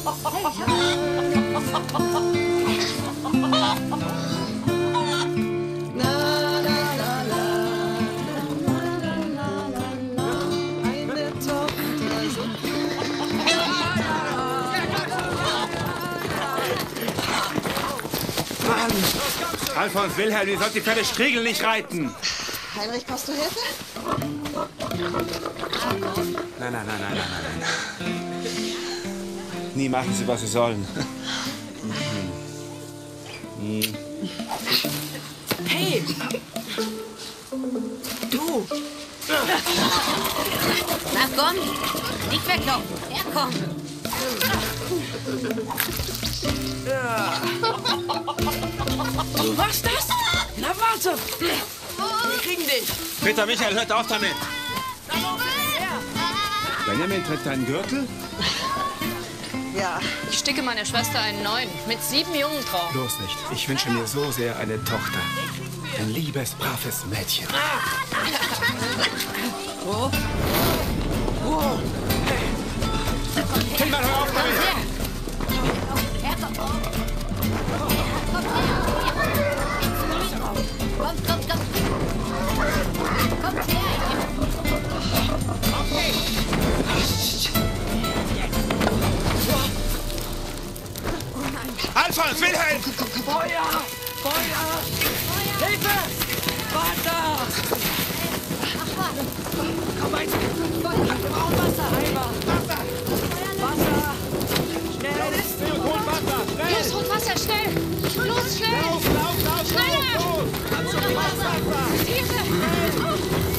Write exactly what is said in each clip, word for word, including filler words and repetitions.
Alfons, Wilhelm, ihr sollt die Pferde Striegel nicht reiten. Heinrich, brauchst du Hilfe? Nein, nein, nein, nein, nein, nein. Nie machen sie, was sie sollen. Hey! Du! Na komm, nicht weglaufen. Ja, komm. Du warst das? Na warte! Wir kriegen dich! Peter, Michael, hört auf damit! Benjamin, trägt deinen Gürtel? Ja. Ich sticke meiner Schwester einen neuen, mit sieben Jungen drauf. Bloß nicht. Ich wünsche mir so sehr eine Tochter. Ein liebes, braves Mädchen. Wo? Wo? Kinder, hör auf damit! Komm, komm, komm. Kommt her. Okay. Alfons, Wilhelm! Feuer! Feuer! Hilfe! Vater! Komm mal! Wir brauchen Wasser, Wasser! Wasser! Schnell! Hol Wasser! Schnell! Los, hol Wasser, schnell! Los, schnell! Lauf, lauf, lauf! Schneller! Los! Kannst du nicht Wasser? Hilfe!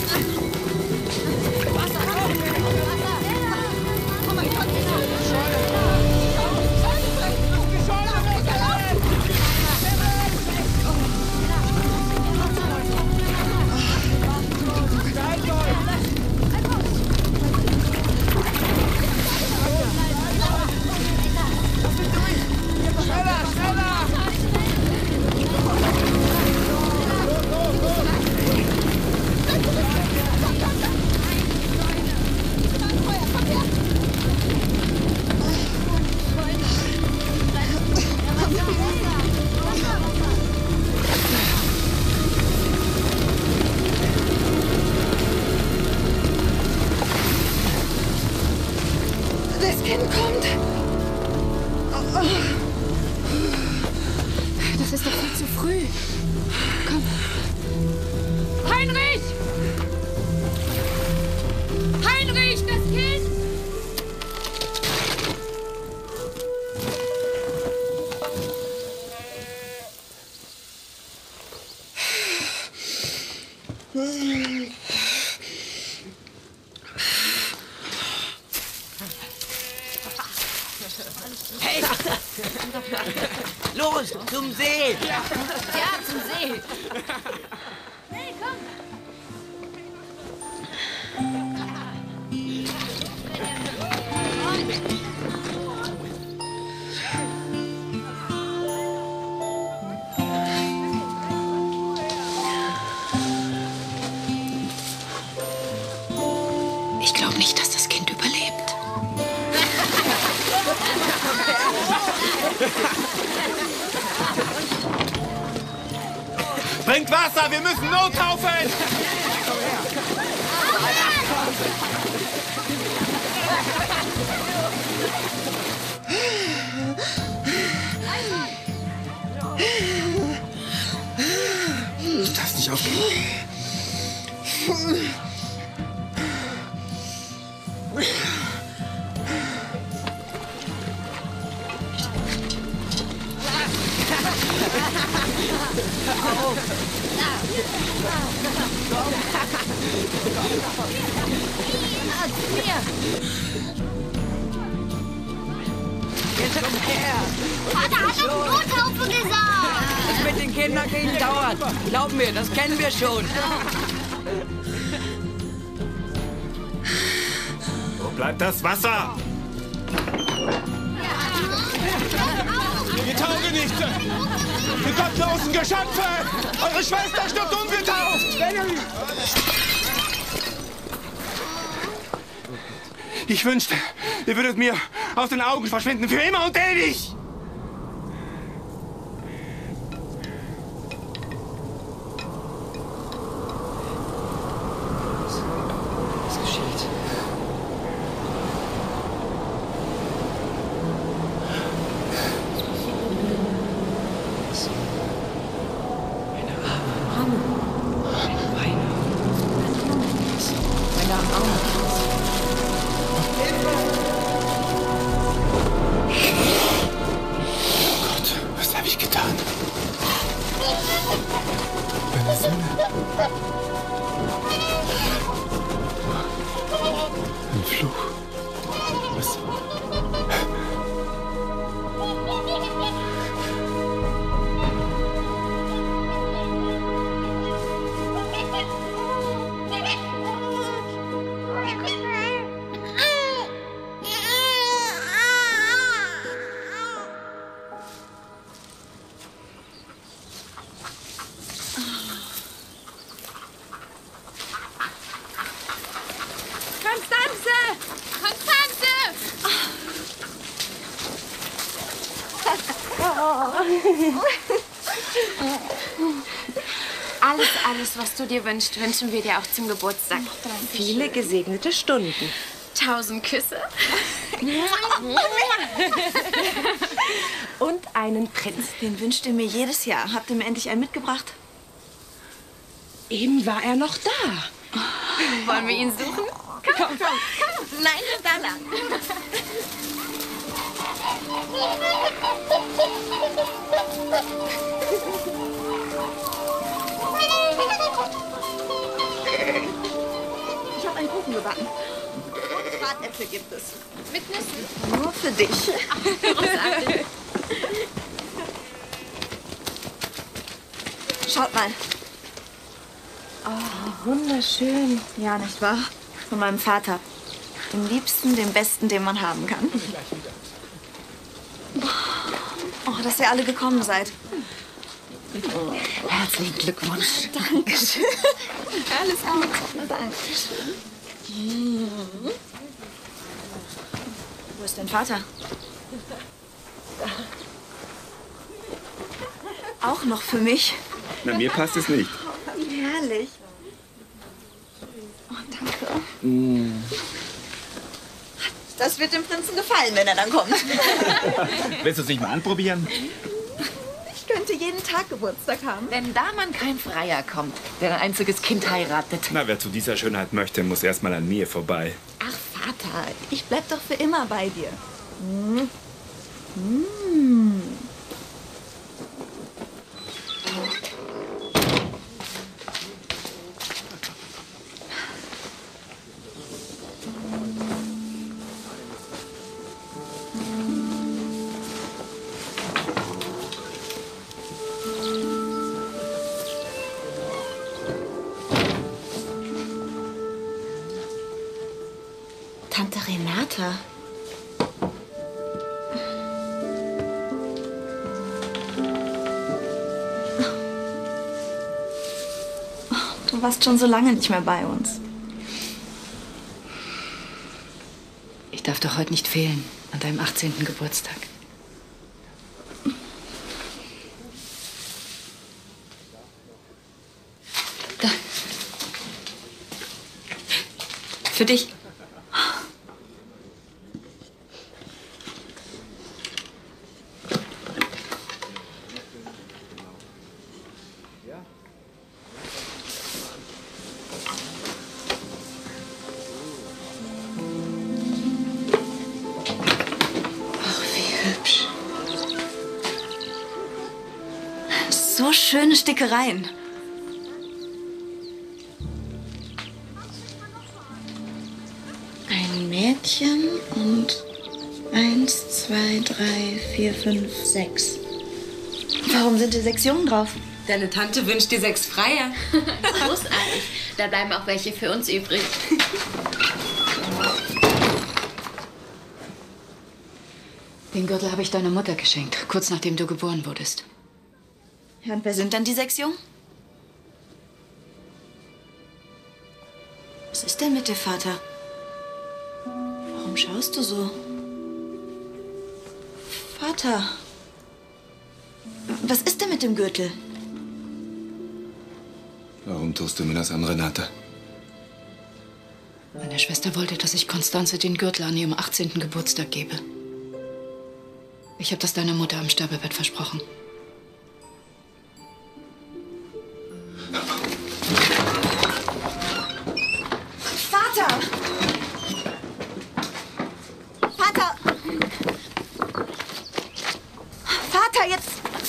Das Kind kommt. Das ist doch viel zu früh. Komm. Heinrich! Heinrich, das Kind! Hey! Los, zum See! Ja, zum See. Hey, komm. Ich glaube nicht, dass das Kind überlebt. Bringt Wasser, wir müssen nottaufen! Du darfst nicht aufgeben. Jetzt komm her! Vater hat auf Nothaufe gesagt. Das mit den Kinderkriegen dauert. Glaub mir, das kennen wir schon. Wo bleibt das Wasser? Wir taugen nicht! Ihr gottlosen Geschöpfe! Eure Schwester stirbt ungetauft! Ich wünschte, ihr würdet mir aus den Augen verschwinden, für immer und ewig! Was geschieht? Meine Arme. Meine. Meine Arme. Gott, was habe ich getan? Meine Sinne. Ein Fluch. Was? Konstanze! Konstanze! Alles, alles, was du dir wünschst, wünschen wir dir auch zum Geburtstag. Viele gesegnete Stunden. Tausend Küsse. Und einen Prinz. Den wünscht ihr mir jedes Jahr. Habt ihr mir endlich einen mitgebracht? Eben war er noch da. Wollen wir ihn suchen? Komm, komm, komm. Nein, da lang. Ich habe einen Kuchen gebacken. Und Bratäpfel gibt es. Mit Nüssen. Nur für dich. Großartig. Schaut mal. Oh, wunderschön. Ja, nicht wahr? Von meinem Vater. Dem Liebsten, dem Besten, den man haben kann. Oh, dass ihr alle gekommen seid. Herzlichen Glückwunsch. Dankeschön. Alles gut. Dankeschön. Wo ist dein Vater? Auch noch für mich. Na, mir passt es nicht. Wie herrlich. Oh, danke. Das wird dem Prinzen gefallen, wenn er dann kommt. Willst du es nicht mal anprobieren? Ich könnte jeden Tag Geburtstag haben. Wenn da man kein Freier kommt, der ein einziges Kind heiratet. Na, wer zu dieser Schönheit möchte, muss erst mal an mir vorbei. Ach, Vater, ich bleib doch für immer bei dir. Mm. Mm. Tante Renata. Du warst schon so lange nicht mehr bei uns. Ich darf doch heute nicht fehlen, an deinem achtzehnten Geburtstag. Da. Für dich. So schöne Stickereien. Ein Mädchen und eins, zwei, drei, vier, fünf, sechs. Warum sind hier sechs Jungen drauf? Deine Tante wünscht dir sechs Freier. Großartig. Da bleiben auch welche für uns übrig. Den Gürtel habe ich deiner Mutter geschenkt, kurz nachdem du geboren wurdest. Ja, und wer sind dann die sechs Jungen? Was ist denn mit dir, Vater? Warum schaust du so? Vater, was ist denn mit dem Gürtel? Warum tust du mir das an, Renate? Meine Schwester wollte, dass ich Konstanze den Gürtel an ihrem achtzehnten Geburtstag gebe. Ich habe das deiner Mutter am Sterbebett versprochen. Vater! Vater! Vater, jetzt...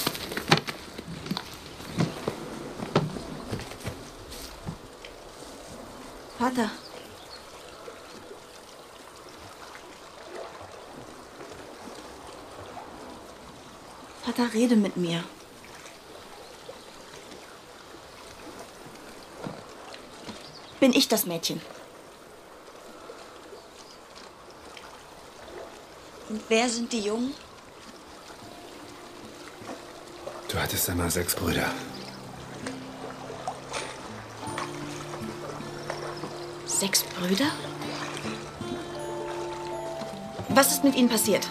Vater. Vater, rede mit mir. Bin ich das Mädchen? Und wer sind die Jungen? Du hattest einmal sechs Brüder. Sechs Brüder? Was ist mit ihnen passiert?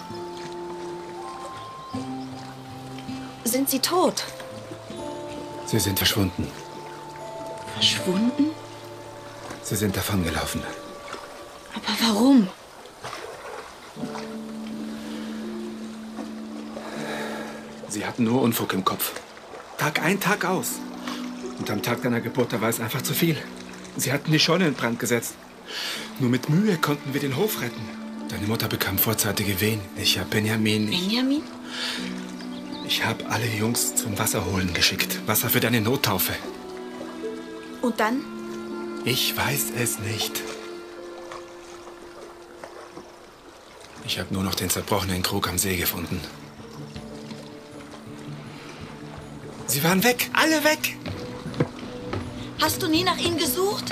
Sind sie tot? Sie sind verschwunden. Verschwunden? Sie sind davongelaufen. Aber warum? Sie hatten nur Unfug im Kopf. Tag ein, Tag aus. Und am Tag deiner Geburt, da war es einfach zu viel. Sie hatten die Scheune in Brand gesetzt. Nur mit Mühe konnten wir den Hof retten. Deine Mutter bekam vorzeitige Wehen. Ich hab Benjamin... Benjamin? Ich habe alle Jungs zum Wasser holen geschickt. Wasser für deine Nottaufe. Und dann? Ich weiß es nicht. Ich habe nur noch den zerbrochenen Krug am See gefunden. Sie waren weg, alle weg. Hast du nie nach ihnen gesucht?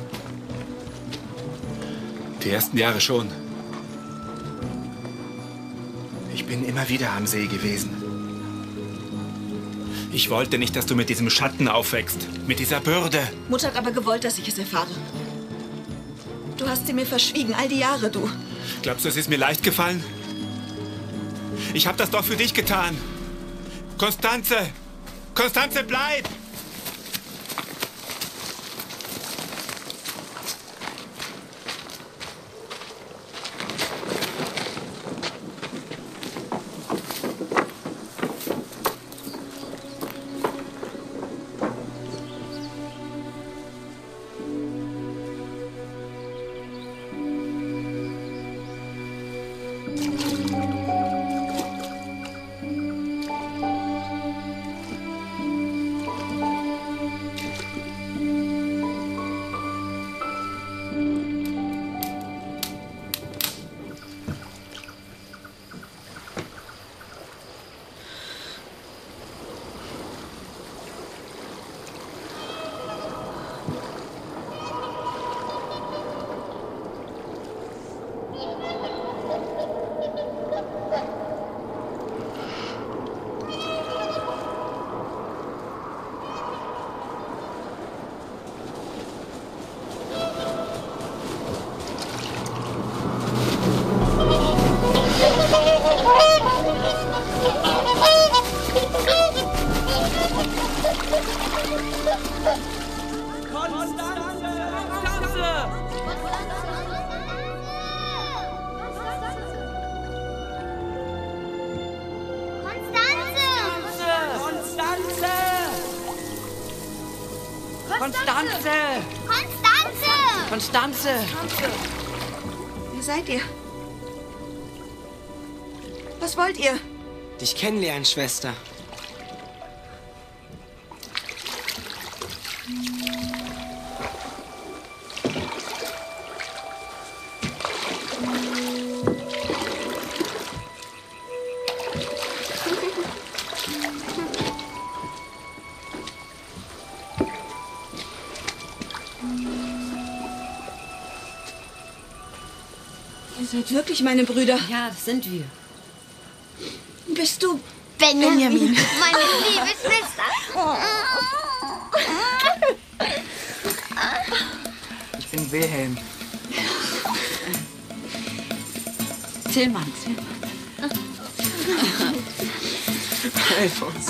Die ersten Jahre schon. Ich bin immer wieder am See gewesen. Ich wollte nicht, dass du mit diesem Schatten aufwächst, mit dieser Bürde. Mutter hat aber gewollt, dass ich es erfahre. Du hast sie mir verschwiegen, all die Jahre, du. Glaubst du, es ist mir leicht gefallen? Ich habe das doch für dich getan. Konstanze! Konstanze, bleib! Konstanze! Konstanze! Konstanze! Wer seid ihr? Was wollt ihr? Dich kennenlernen, Schwester. Ihr seid wirklich meine Brüder. Ja, das sind wir. Bist du Benjamin, Benjamin? meine liebe Schwester. Ich bin Wilhelm. Tillmann, Tillmann. Alfons.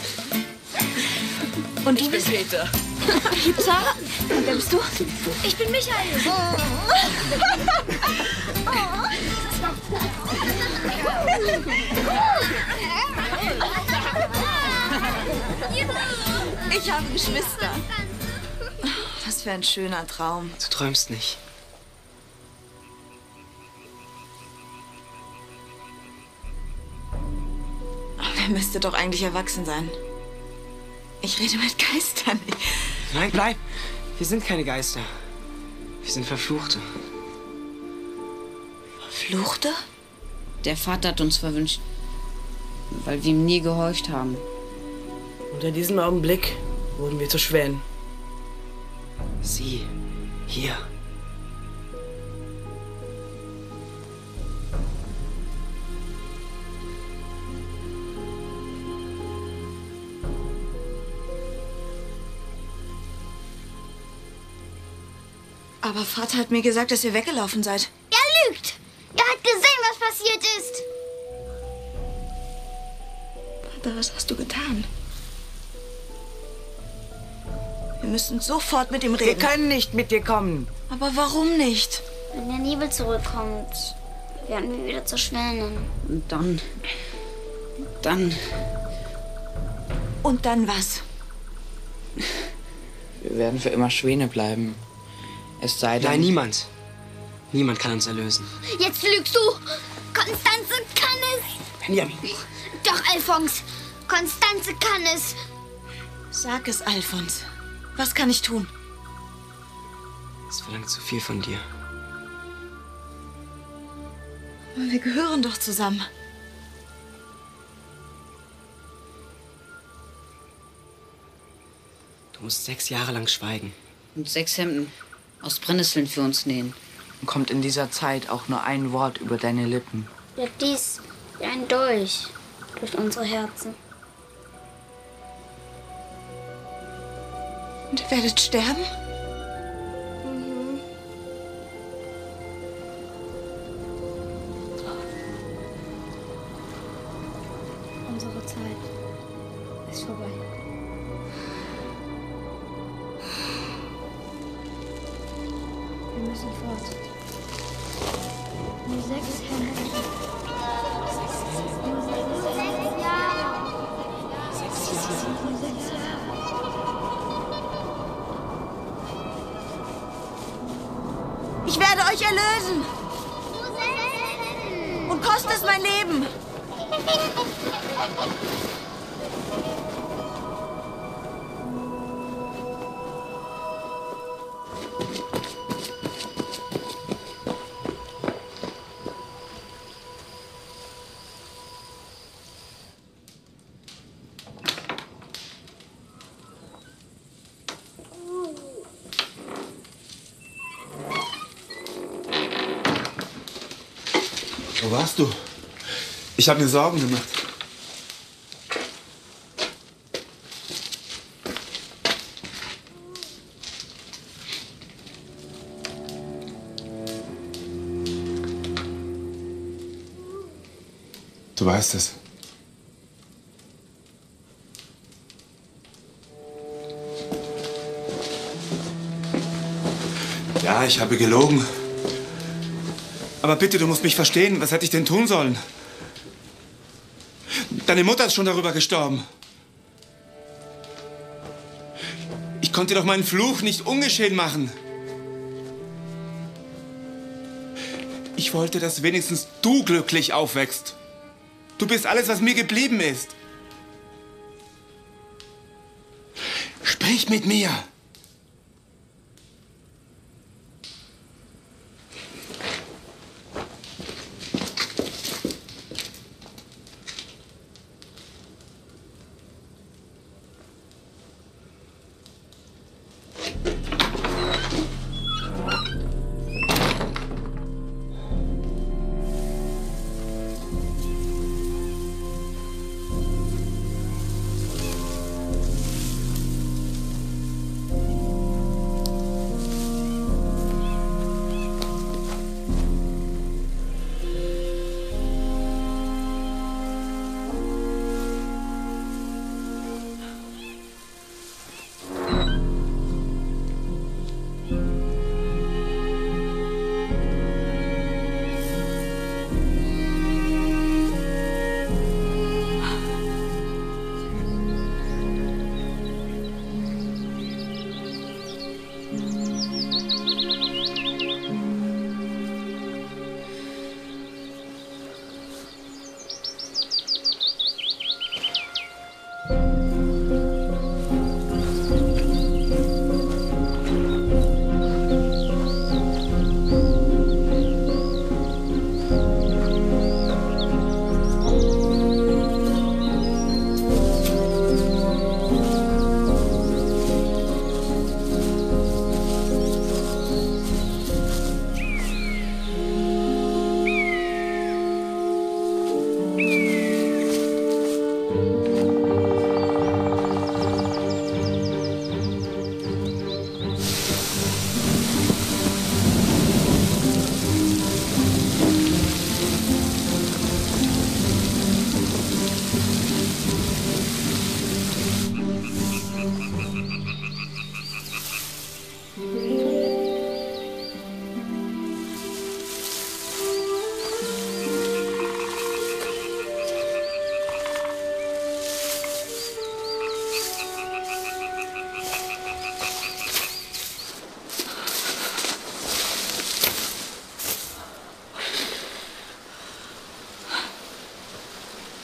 Und du Ich bin bist Peter. ich bin Sarah. Und wer bist du? Ich bin Michael. Ich habe Geschwister. Was für ein schöner Traum. Du träumst nicht. Er müsste doch eigentlich erwachsen sein. Ich rede mit Geistern. Nein, bleib. Wir sind keine Geister. Wir sind Verfluchte. Verfluchte? Der Vater hat uns verwünscht, weil wir ihm nie gehorcht haben. Und in diesem Augenblick wurden wir zu Schwänen. Sie, hier. Aber Vater hat mir gesagt, dass ihr weggelaufen seid. Er lügt. Er hat gesehen, was passiert ist. Vater, was hast du getan? Wir müssen sofort mit ihm Wir reden. können nicht mit dir kommen. Aber warum nicht? Wenn der Nebel zurückkommt, werden wir wieder zu Schwänen. Und dann... Dann... Und dann was? Wir werden für immer Schwäne bleiben. Es sei denn... Nein, niemand. Niemand kann uns erlösen. Jetzt lügst du. Konstanze kann es. Benjamin. Doch, Alfons. Konstanze kann es. Sag es, Alfons. Was kann ich tun? Es verlangt zu viel von dir. Aber wir gehören doch zusammen. Du musst sechs Jahre lang schweigen. Und sechs Hemden aus Brennnesseln für uns nähen. kommt in dieser Zeit auch nur ein Wort über deine Lippen. Wird dies wie ein Dolch durch unsere Herzen. Und ihr werdet sterben? Mhm. Unsere Zeit ist vorbei. Wir müssen fort. Nur sechs Hände. Nur sechs Jahre. Nur sechs Jahre. Ich werde euch erlösen. Und kostet es mein Leben. Wo warst du? Ich habe mir Sorgen gemacht. Du weißt es. Ja, ich habe gelogen. Aber bitte, du musst mich verstehen. Was hätte ich denn tun sollen? Deine Mutter ist schon darüber gestorben. Ich konnte doch meinen Fluch nicht ungeschehen machen. Ich wollte, dass wenigstens du glücklich aufwächst. Du bist alles, was mir geblieben ist. Sprich mit mir.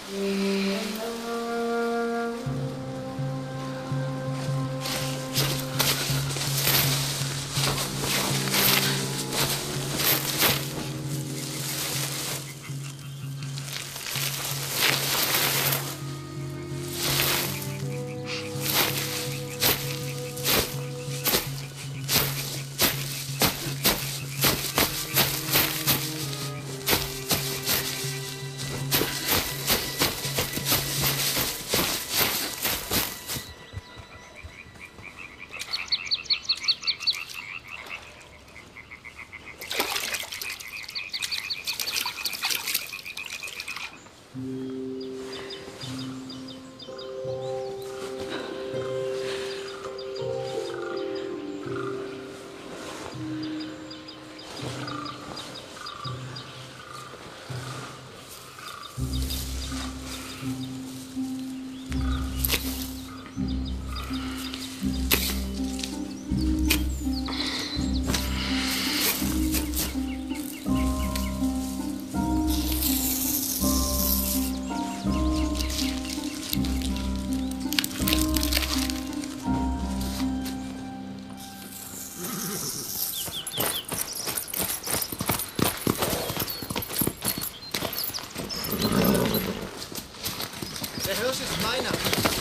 Der Hirsch ist meiner.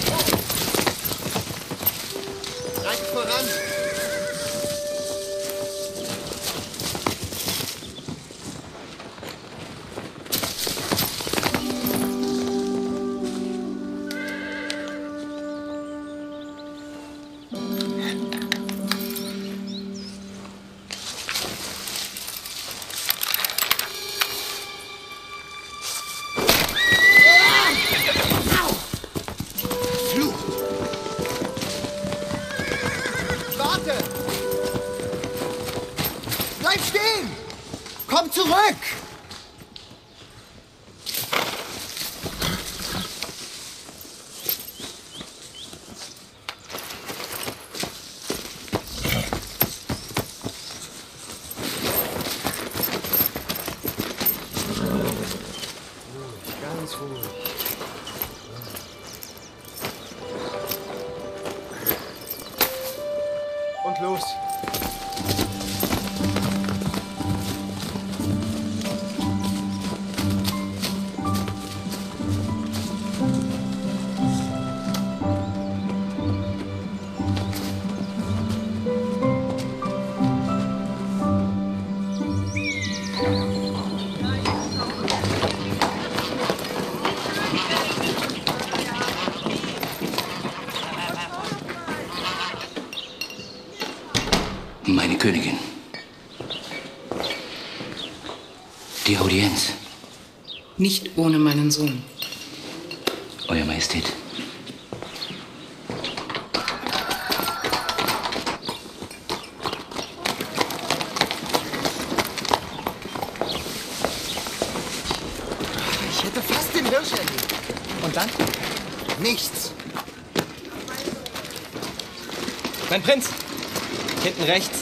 Reicht voran. Bleib stehen! Komm zurück! Ganz ruhig. Und los. Meine Königin. Die Audienz. Nicht ohne meinen Sohn. Euer Majestät. Ich hätte fast den Hirsch erlegt. Und dann? Nichts. Mein Prinz! Hinten rechts.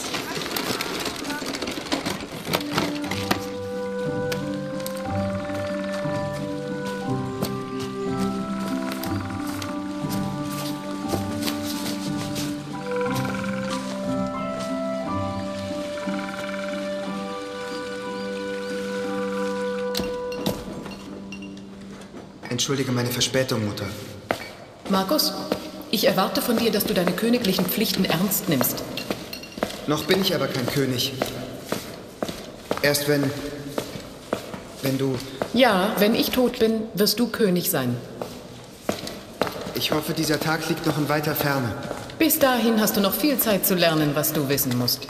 Entschuldige meine Verspätung, Mutter. Markus, ich erwarte von dir, dass du deine königlichen Pflichten ernst nimmst. Noch bin ich aber kein König. Erst wenn... wenn du... Ja, wenn ich tot bin, wirst du König sein. Ich hoffe, dieser Tag liegt noch in weiter Ferne. Bis dahin hast du noch viel Zeit zu lernen, was du wissen musst.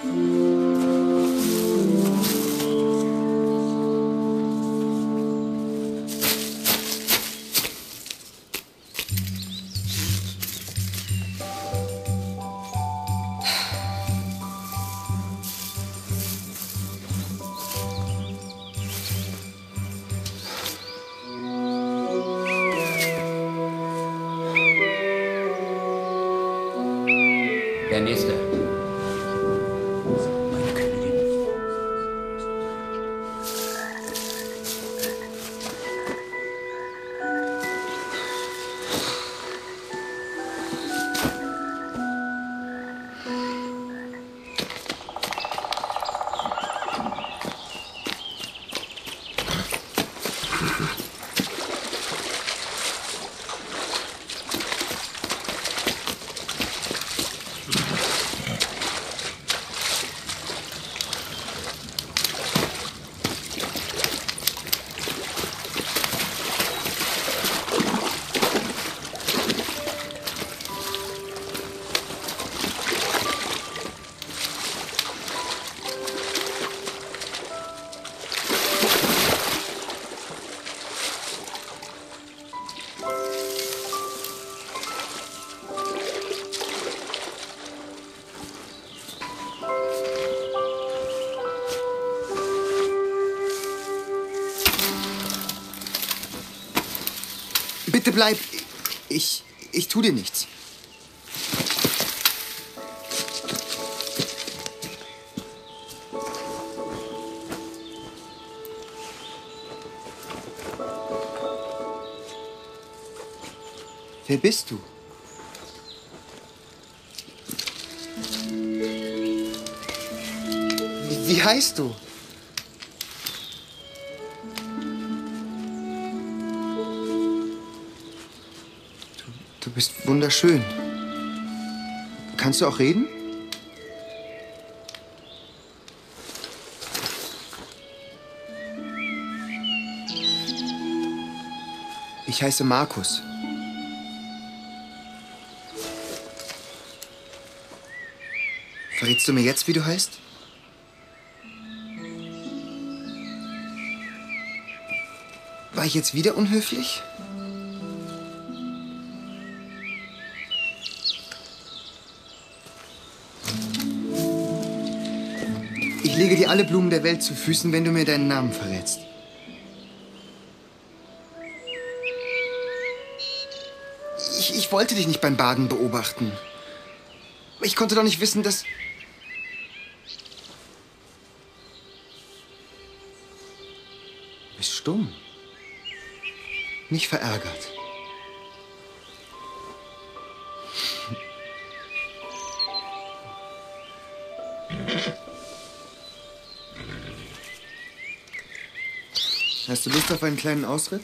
Der Nächste. Meine Königin. Bitte bleib. Ich, ich tu dir nichts. Wer bist du? Wie, wie heißt du? Du bist wunderschön. Kannst du auch reden? Ich heiße Markus. Verrätst du mir jetzt, wie du heißt? War ich jetzt wieder unhöflich? Ich lege dir alle Blumen der Welt zu Füßen, wenn du mir deinen Namen verrätst. Ich, ich wollte dich nicht beim Baden beobachten. Ich konnte doch nicht wissen, dass... Du bist stumm. Nicht verärgert. Hast du Lust auf einen kleinen Ausritt?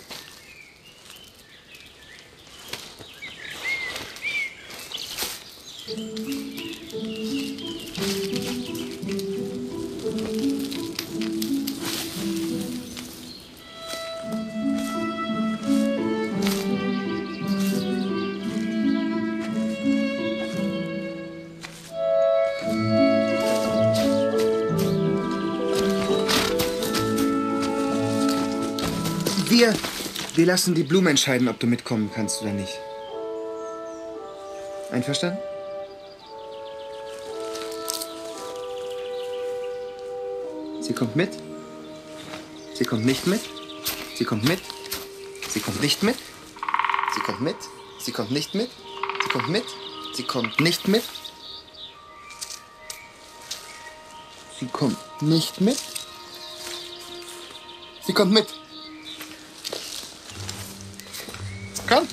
Wir, wir lassen die Blume entscheiden, ob du mitkommen kannst oder nicht. Einverstanden? Sie kommt mit. Sie kommt nicht mit. Sie kommt mit. Sie kommt nicht mit. Sie kommt mit. Sie kommt nicht mit. Sie kommt mit. Sie kommt nicht mit. Sie kommt nicht mit. Sie kommt mit. Komm.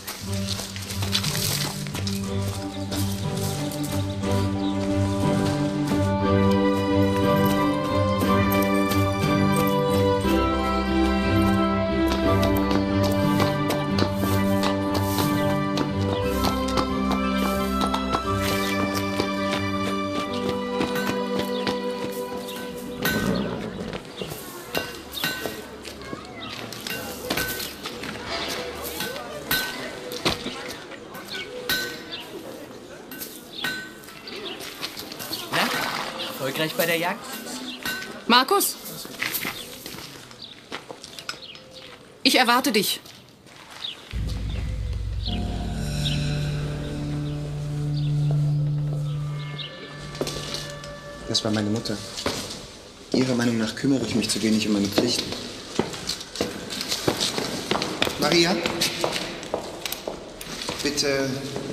Erfolgreich bei der Jagd? Markus? Ich erwarte dich. Das war meine Mutter. Ihrer Meinung nach kümmere ich mich zu wenig um meine Pflichten. Maria? Bitte...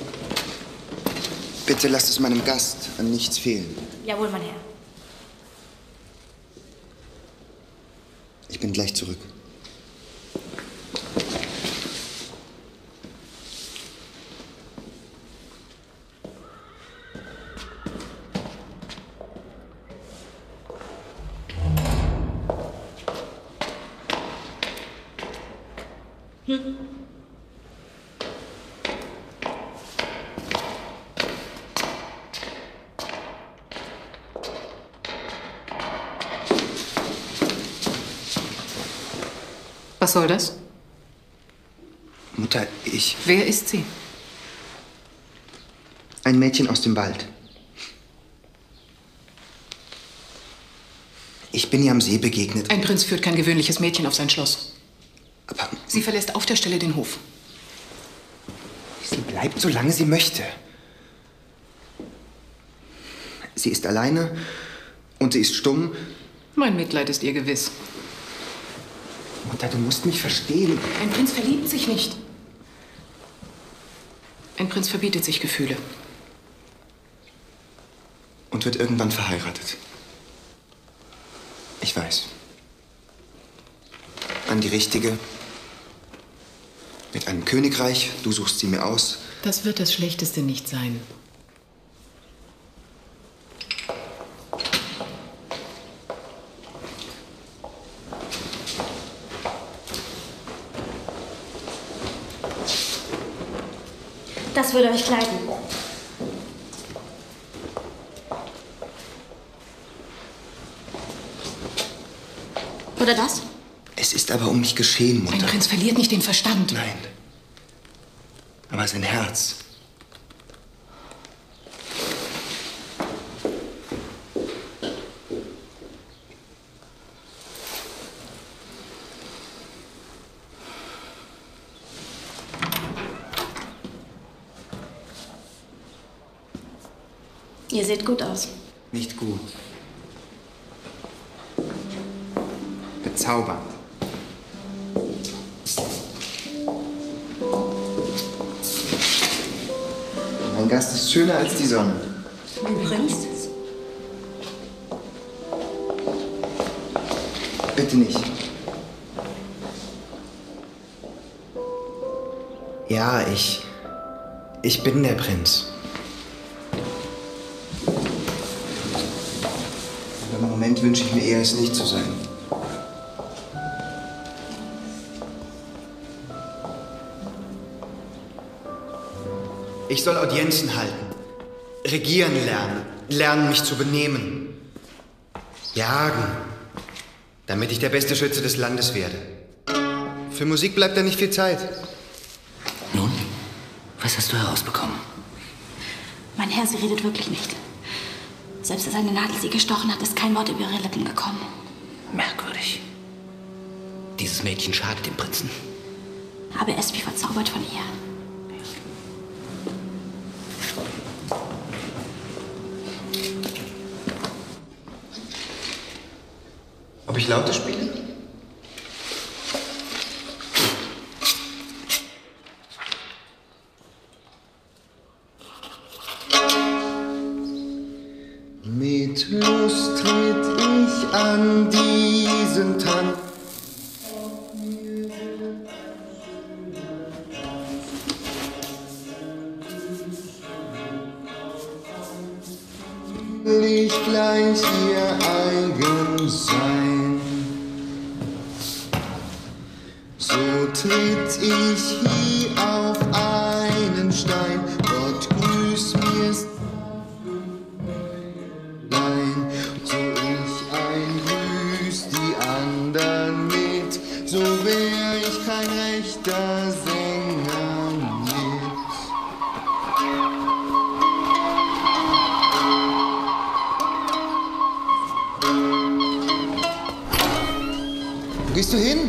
Bitte lasst es meinem Gast an nichts fehlen. Jawohl, mein Herr. Ich bin gleich zurück. Hm. Was soll das? Mutter, ich... Wer ist sie? Ein Mädchen aus dem Wald. Ich bin ihr am See begegnet. Ein Prinz führt kein gewöhnliches Mädchen auf sein Schloss. Aber... Sie verlässt auf der Stelle den Hof. Sie bleibt, solange sie möchte. Sie ist alleine und sie ist stumm. Mein Mitleid ist ihr gewiss. Mutter, du musst mich verstehen. Ein Prinz verliebt sich nicht. Ein Prinz verbietet sich Gefühle. Und wird irgendwann verheiratet. Ich weiß. An die Richtige. Mit einem Königreich. Du suchst sie mir aus. Das wird das Schlechteste nicht sein. Das würde euch kleiden. Oder das? Es ist aber um mich geschehen, Mutter. Ein Prinz verliert nicht den Verstand. Nein. Aber sein Herz. Ihr seht gut aus. Nicht gut. Bezaubernd. Mein Gast ist schöner als die Sonne. Ein Prinz? Bitte nicht. Ja, ich... Ich bin der Prinz. Aber im Moment wünsche ich mir eher, es nicht zu sein. Ich soll Audienzen halten, regieren lernen, lernen, mich zu benehmen, jagen, damit ich der beste Schütze des Landes werde. Für Musik bleibt da nicht viel Zeit. Nun, was hast du herausbekommen? Mein Herr, sie redet wirklich nicht. Selbst als eine Nadel sie gestochen hat, ist kein Wort über ihre Lippen gekommen. Merkwürdig. Dieses Mädchen schadet dem Prinzen. Aber er ist wie verzaubert von ihr. Ob ich Laute spiele? Mit Lust tritt ich an diesen Tanz. Will ich gleich ihr eigen sein. So tritt ich hier auf einen Stein. Gott grüß mir's. Nein, so ich ein grüß die anderen mit. So wär ich kein rechter Sänger mit. gehst du hin?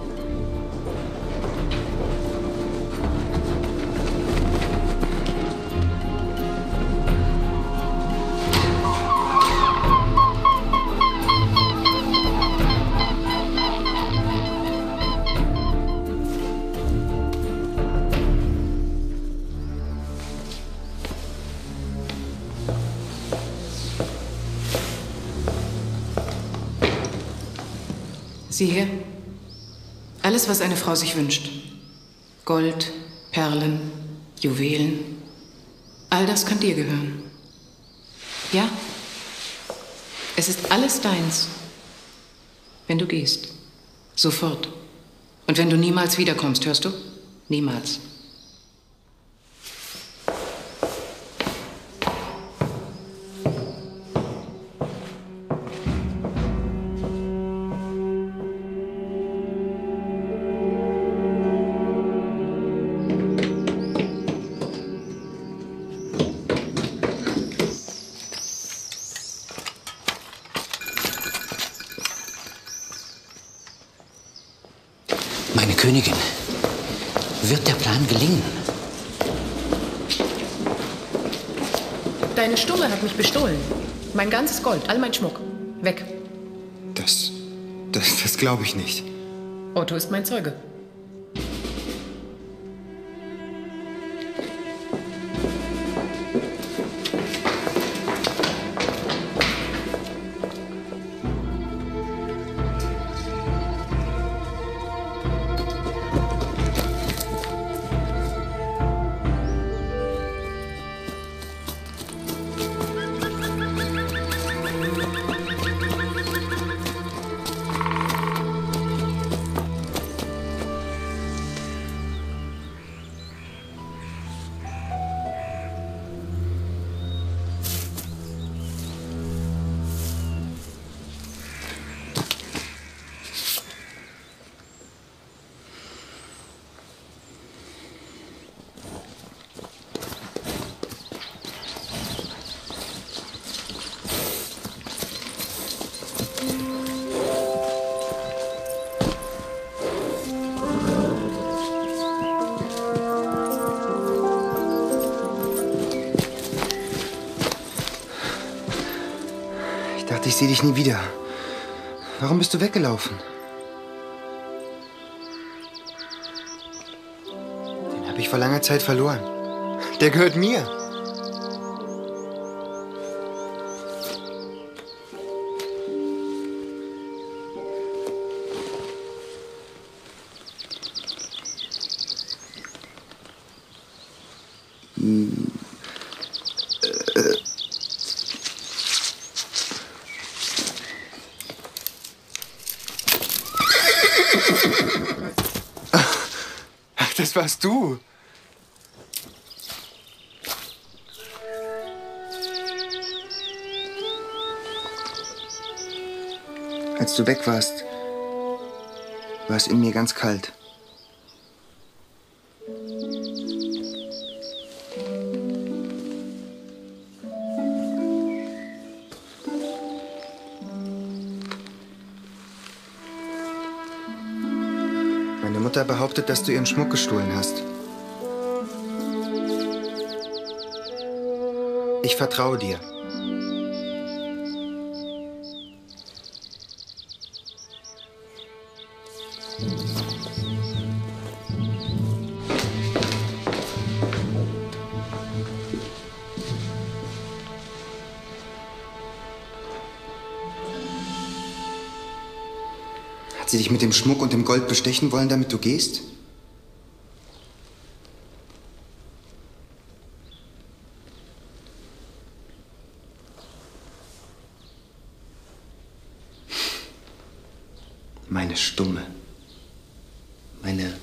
Sieh her. Alles, was eine Frau sich wünscht. Gold, Perlen, Juwelen. All das kann dir gehören. Ja? Es ist alles deins. Wenn du gehst. Sofort. Und wenn du niemals wiederkommst, hörst du? Niemals. Meine Königin, wird der Plan gelingen? Deine Stumme hat mich bestohlen. Mein ganzes Gold, all mein Schmuck. Weg. Das, das, das glaube ich nicht. Otto ist mein Zeuge. Ich sehe dich nie wieder. Warum bist du weggelaufen? Den habe ich vor langer Zeit verloren. Der gehört mir. Hm. Äh. Ach, das warst du. Als du weg warst, war es in mir ganz kalt. Meine Mutter behauptet, dass du ihren Schmuck gestohlen hast. Ich vertraue dir. Hat sie dich mit dem Schmuck und dem Gold bestechen wollen, damit du gehst? Meine Stumme. Meine...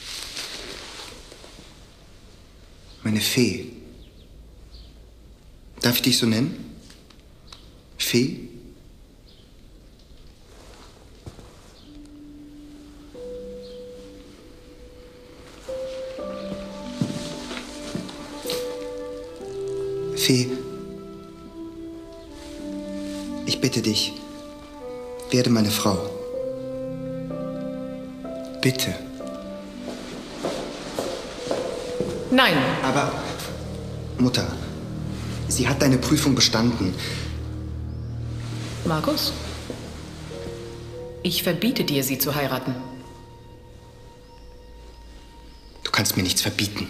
Meine Fee. Darf ich dich so nennen? Fee? Fee, ich bitte dich, werde meine Frau. bitte. Nein. Aber, Mutter, sie hat deine Prüfung bestanden. Markus? Ich verbiete dir, sie zu heiraten. Du kannst mir nichts verbieten.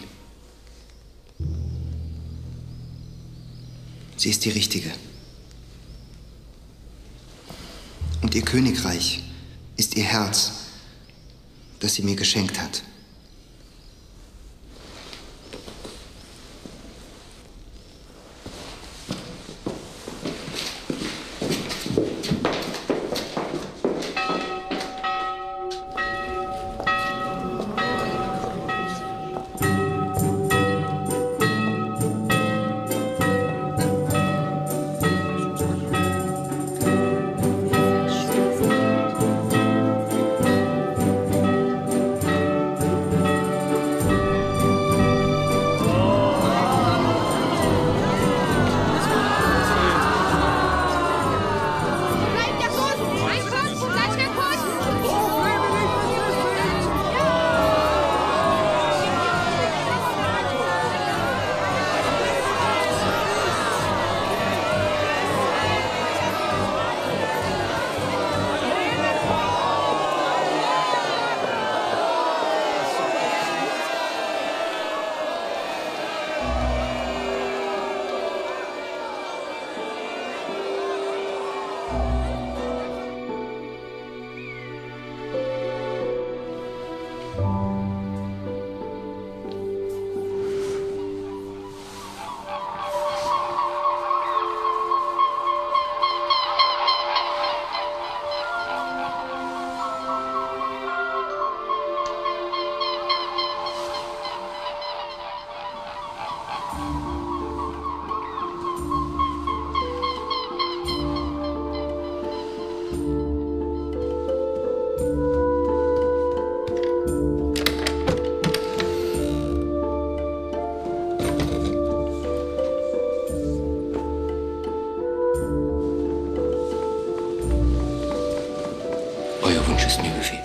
Sie ist die Richtige. Und ihr Königreich ist ihr Herz, das sie mir geschenkt hat. Euer Wunsch ist mir Befehl.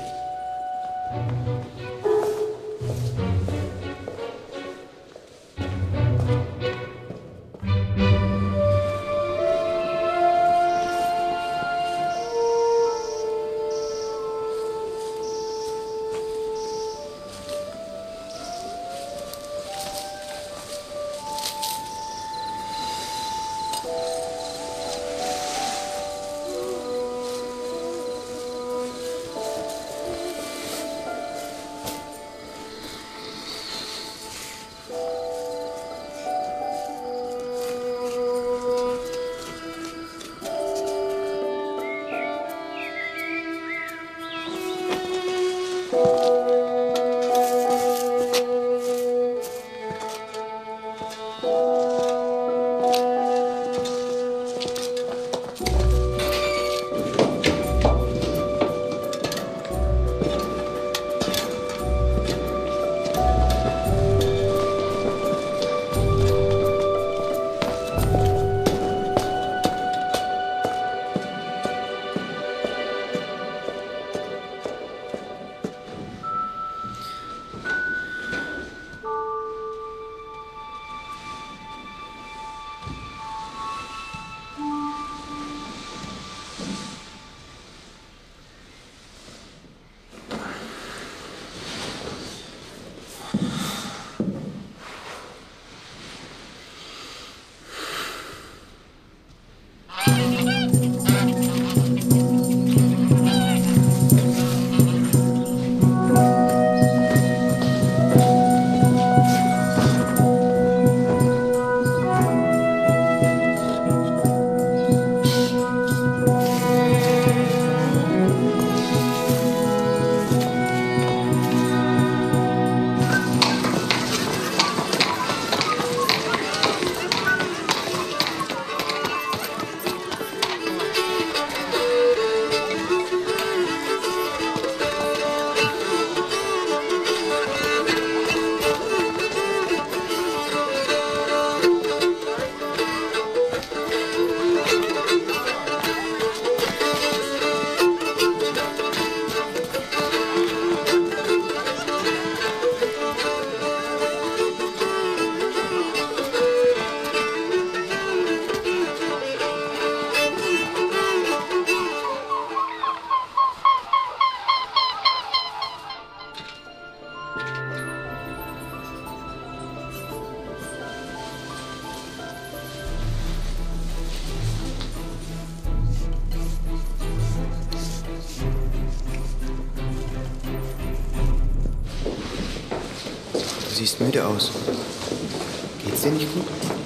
siehst müde aus. Geht's dir nicht gut?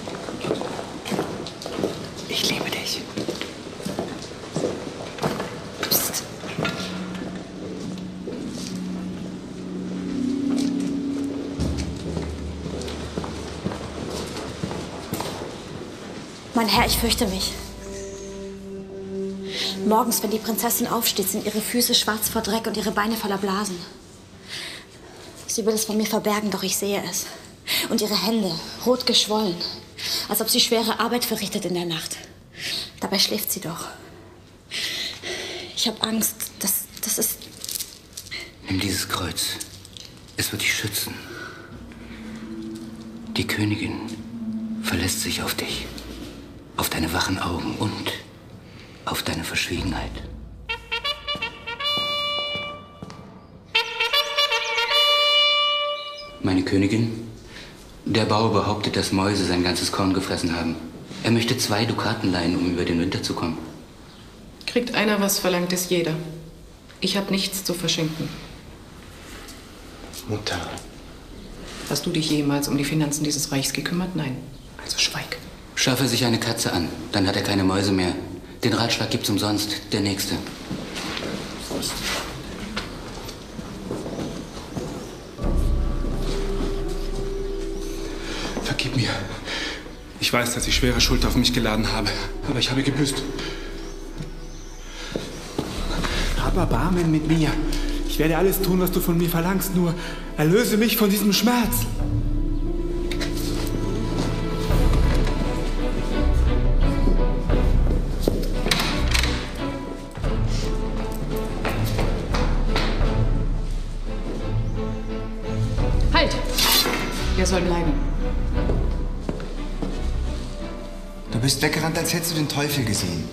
Ich liebe dich. Psst. Mein Herr, ich fürchte mich. Morgens, wenn die Prinzessin aufsteht, sind ihre Füße schwarz vor Dreck und ihre Beine voller Blasen. Sie will es von mir verbergen, doch ich sehe es. Und ihre Hände, rot geschwollen, als ob sie schwere Arbeit verrichtet in der Nacht. Dabei schläft sie doch. Ich habe Angst, dass das ist... Nimm dieses Kreuz. Es wird dich schützen. Die Königin verlässt sich auf dich, auf deine wachen Augen und auf deine Verschwiegenheit. Meine Königin, der Bauer behauptet, dass Mäuse sein ganzes Korn gefressen haben. Er möchte zwei Dukaten leihen, um über den Winter zu kommen. Kriegt einer was, verlangt es jeder. Ich habe nichts zu verschenken. Mutter. Hast du dich jemals um die Finanzen dieses Reichs gekümmert? Nein. Also schweig. Schaffe sich eine Katze an, dann hat er keine Mäuse mehr. Den Ratschlag gibt's umsonst, der Nächste. Vergib mir. Ich weiß, dass ich schwere Schuld auf mich geladen habe, aber ich habe gebüßt. Hab Erbarmen mit mir. Ich werde alles tun, was du von mir verlangst, nur erlöse mich von diesem Schmerz. Halt! Er soll bleiben. Du bist weggerannt, als hättest du den Teufel gesehen.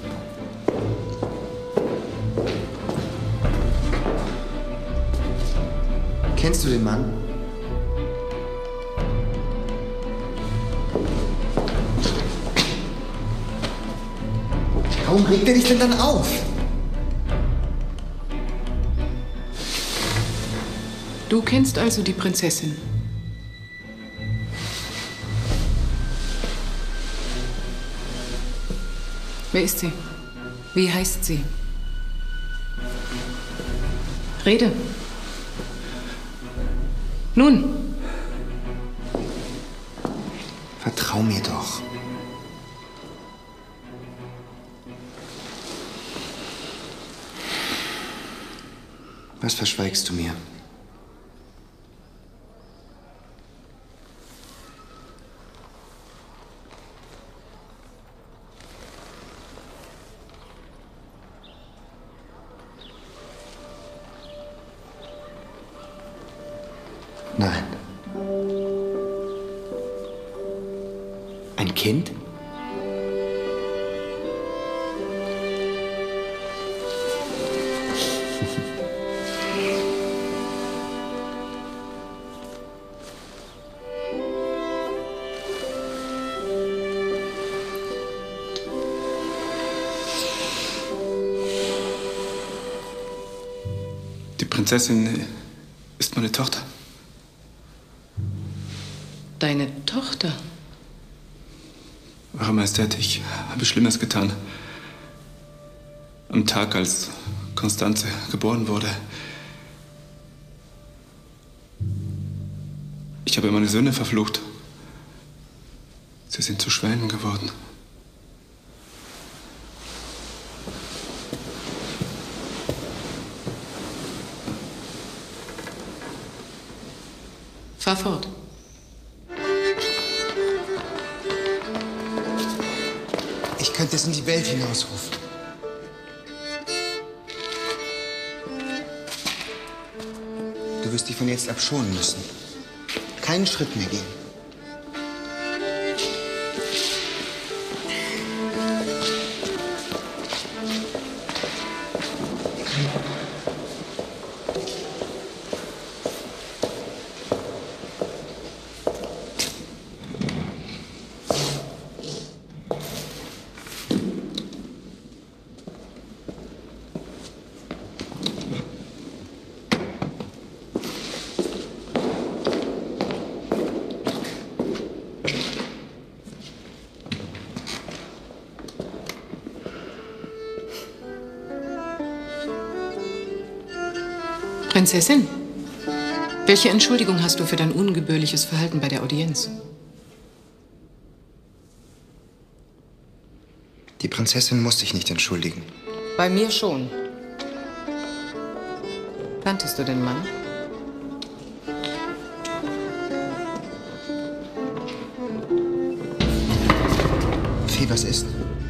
Kennst du den Mann? Warum regt er dich denn dann auf? Du kennst also die Prinzessin. Wer ist sie? Wie heißt sie? Rede. Nun. Vertrau mir doch. Was verschweigst du mir? Nein. Ein Kind? Die Prinzessin ist meine Tochter. Deine Tochter? Eure Majestät, ich habe Schlimmes getan. Am Tag, als Konstanze geboren wurde. Ich habe meine Söhne verflucht. Sie sind zu Schwänen geworden. Fahr fort. Ich könnte es in die Welt hinausrufen. Du wirst dich von jetzt ab schonen müssen. Keinen Schritt mehr gehen. Prinzessin, welche Entschuldigung hast du für dein ungebührliches Verhalten bei der Audienz? Die Prinzessin muss sich nicht entschuldigen. Bei mir schon. Kanntest du den Mann? Fee, was ist?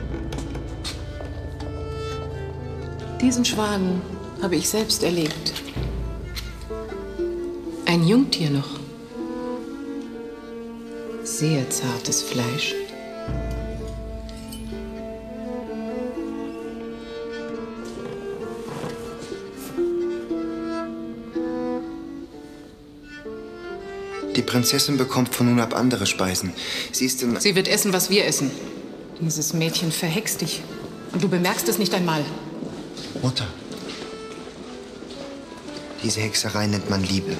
Diesen Schwan habe ich selbst erlegt. Ein Jungtier noch. Sehr zartes Fleisch. Die Prinzessin bekommt von nun ab andere Speisen. Sie ist in... Sie wird essen, was wir essen. Dieses Mädchen verhext dich. Und du bemerkst es nicht einmal. Mutter. Diese Hexerei nennt man Liebe.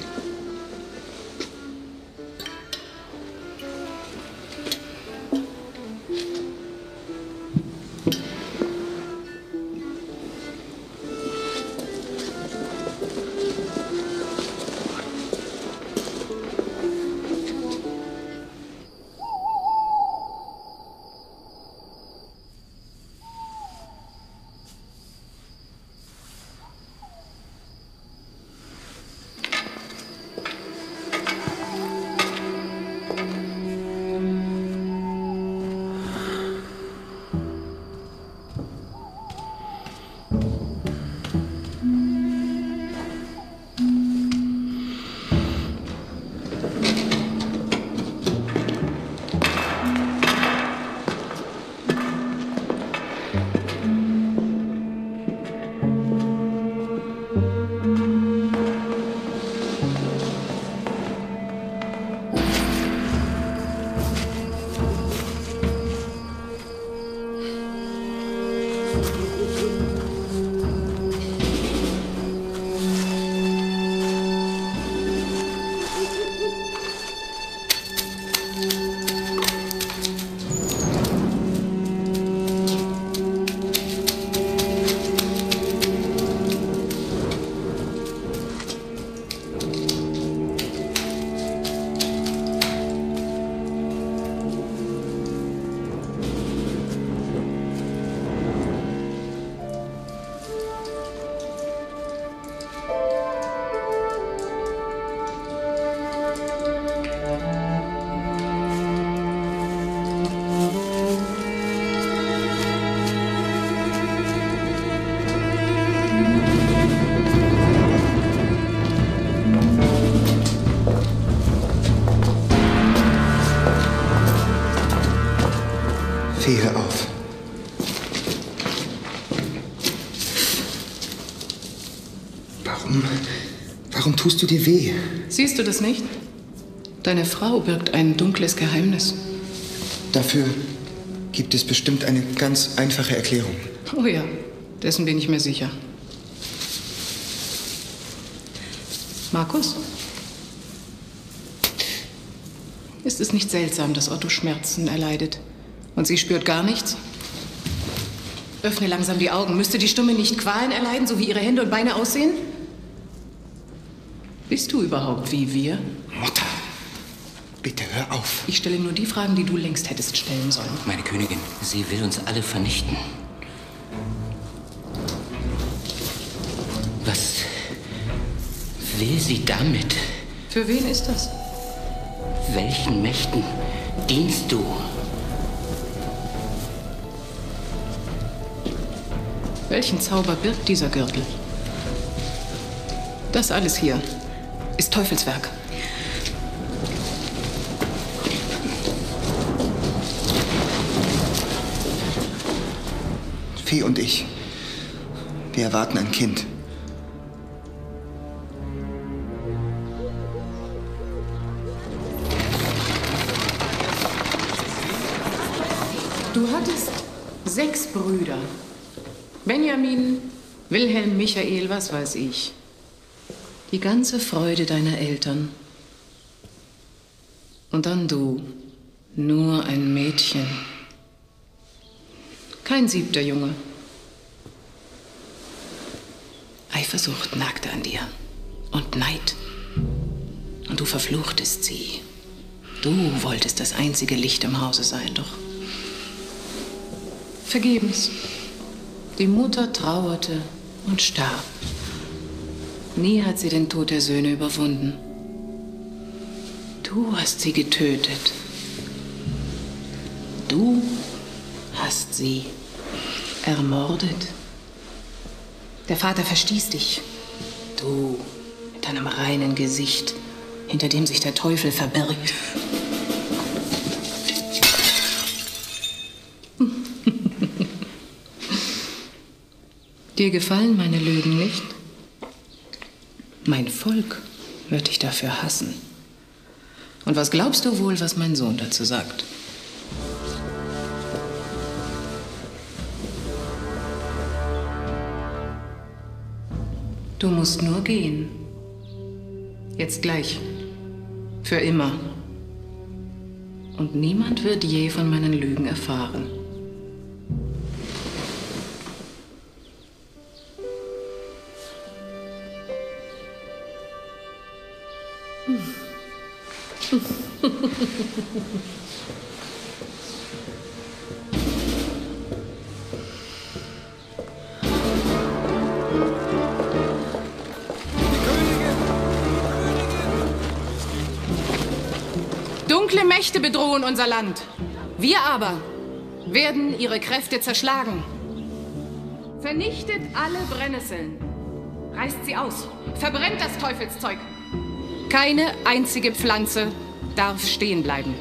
Fee, hör auf. Warum? Warum tust du dir weh? Siehst du das nicht? Deine Frau birgt ein dunkles Geheimnis. Dafür gibt es bestimmt eine ganz einfache Erklärung. Oh ja, dessen bin ich mir sicher. Markus? Ist es nicht seltsam, dass Otto Schmerzen erleidet? Und sie spürt gar nichts? Öffne langsam die Augen. Müsste die Stumme nicht Qualen erleiden, so wie ihre Hände und Beine aussehen? Bist du überhaupt wie wir? Mutter, bitte hör auf. Ich stelle nur die Fragen, die du längst hättest stellen sollen. Meine Königin, sie will uns alle vernichten. Was will sie damit? Für wen ist das? Welchen Mächten dienst du? Welchen Zauber birgt dieser Gürtel? Das alles hier ist Teufelswerk. Fee und ich, wir erwarten ein Kind. Du hattest sechs Brüder. Benjamin, Wilhelm, Michael, was weiß ich. Die ganze Freude deiner Eltern. Und dann du, nur ein Mädchen. Kein siebter Junge. Eifersucht nagte an dir. und Neid. Und du verfluchtest sie. Du wolltest das einzige Licht im Hause sein, doch vergebens. Die Mutter trauerte und starb. Nie hat sie den Tod der Söhne überwunden. Du hast sie getötet. Du hast sie ermordet. Der Vater verstieß dich. Du mit deinem reinen Gesicht, hinter dem sich der Teufel verbirgt. Dir gefallen meine Lügen nicht? Mein Volk wird dich dafür hassen. Und was glaubst du wohl, was mein Sohn dazu sagt? Du musst nur gehen. Jetzt gleich. Für immer. Und niemand wird je von meinen Lügen erfahren. Dunkle Mächte bedrohen unser Land. Wir aber werden ihre Kräfte zerschlagen. Vernichtet alle Brennnesseln. Reißt sie aus. Verbrennt das Teufelszeug. Keine einzige Pflanze darf stehen bleiben.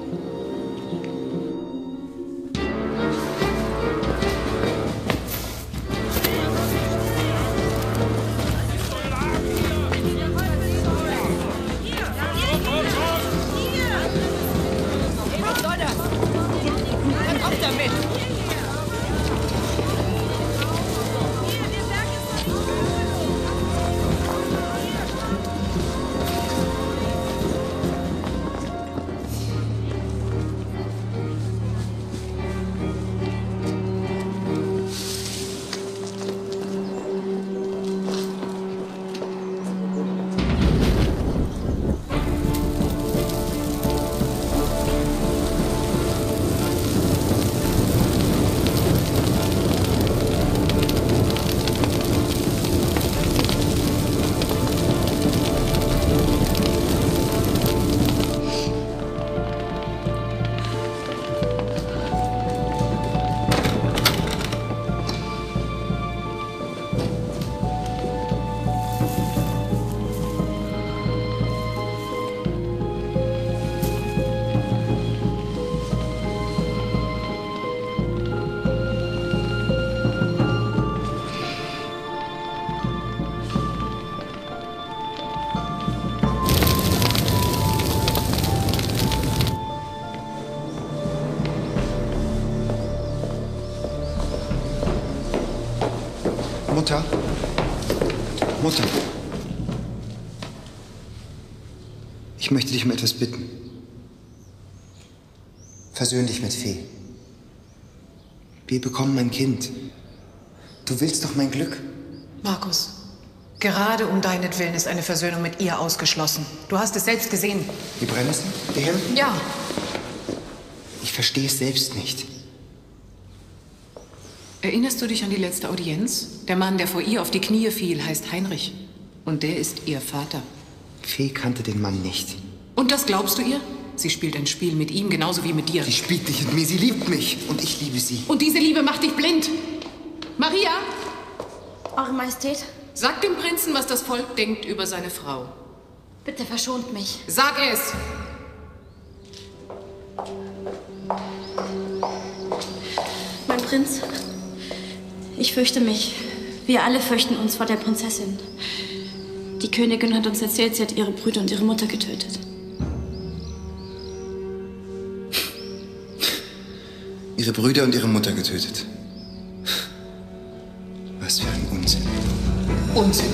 Mutter? Mutter? Ich möchte dich um etwas bitten. Versöhn dich mit Fee. Wir bekommen ein Kind. Du willst doch mein Glück. Markus, gerade um deinetwillen ist eine Versöhnung mit ihr ausgeschlossen. Du hast es selbst gesehen. Die Brennnesseln? Die Hemden? Ja. Ich verstehe es selbst nicht. Erinnerst du dich an die letzte Audienz? Der Mann, der vor ihr auf die Knie fiel, heißt Heinrich. Und der ist ihr Vater. Fee kannte den Mann nicht. Und das glaubst du ihr? Sie spielt ein Spiel mit ihm, genauso wie mit dir. Sie spielt nicht mit mir, sie liebt mich. Und ich liebe sie. Und diese Liebe macht dich blind. Maria! Eure Majestät? Sag dem Prinzen, was das Volk denkt über seine Frau. Bitte verschont mich. Sag es! Mein Prinz, ich fürchte mich. Wir alle fürchten uns vor der Prinzessin. Die Königin hat uns erzählt, sie hat ihre Brüder und ihre Mutter getötet. Ihre Brüder und ihre Mutter getötet. Was für ein Unsinn. Unsinn.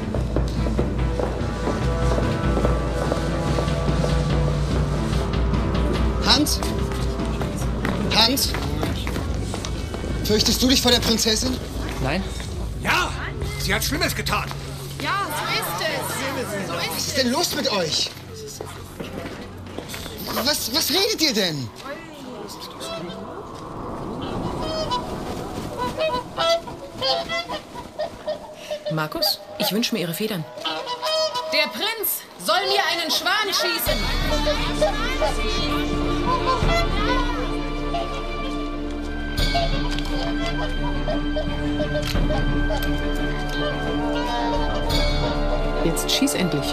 Hans? Hans? Fürchtest du dich vor der Prinzessin? Nein. Ja, sie hat Schlimmes getan. Ja, so ist es. Was ist denn los mit euch? Was, was redet ihr denn? Markus, ich wünsche mir Ihre Federn. Der Prinz soll mir einen Schwan schießen. Jetzt schieß endlich.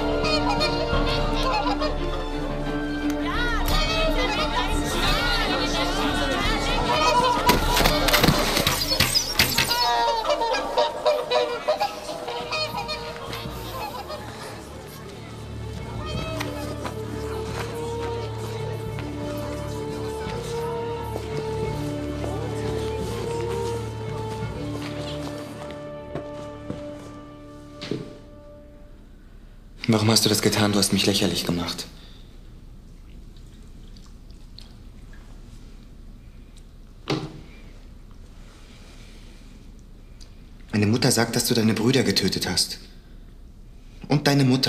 Warum hast du das getan? Du hast mich lächerlich gemacht. Meine Mutter sagt, dass du deine Brüder getötet hast. Und deine Mutter.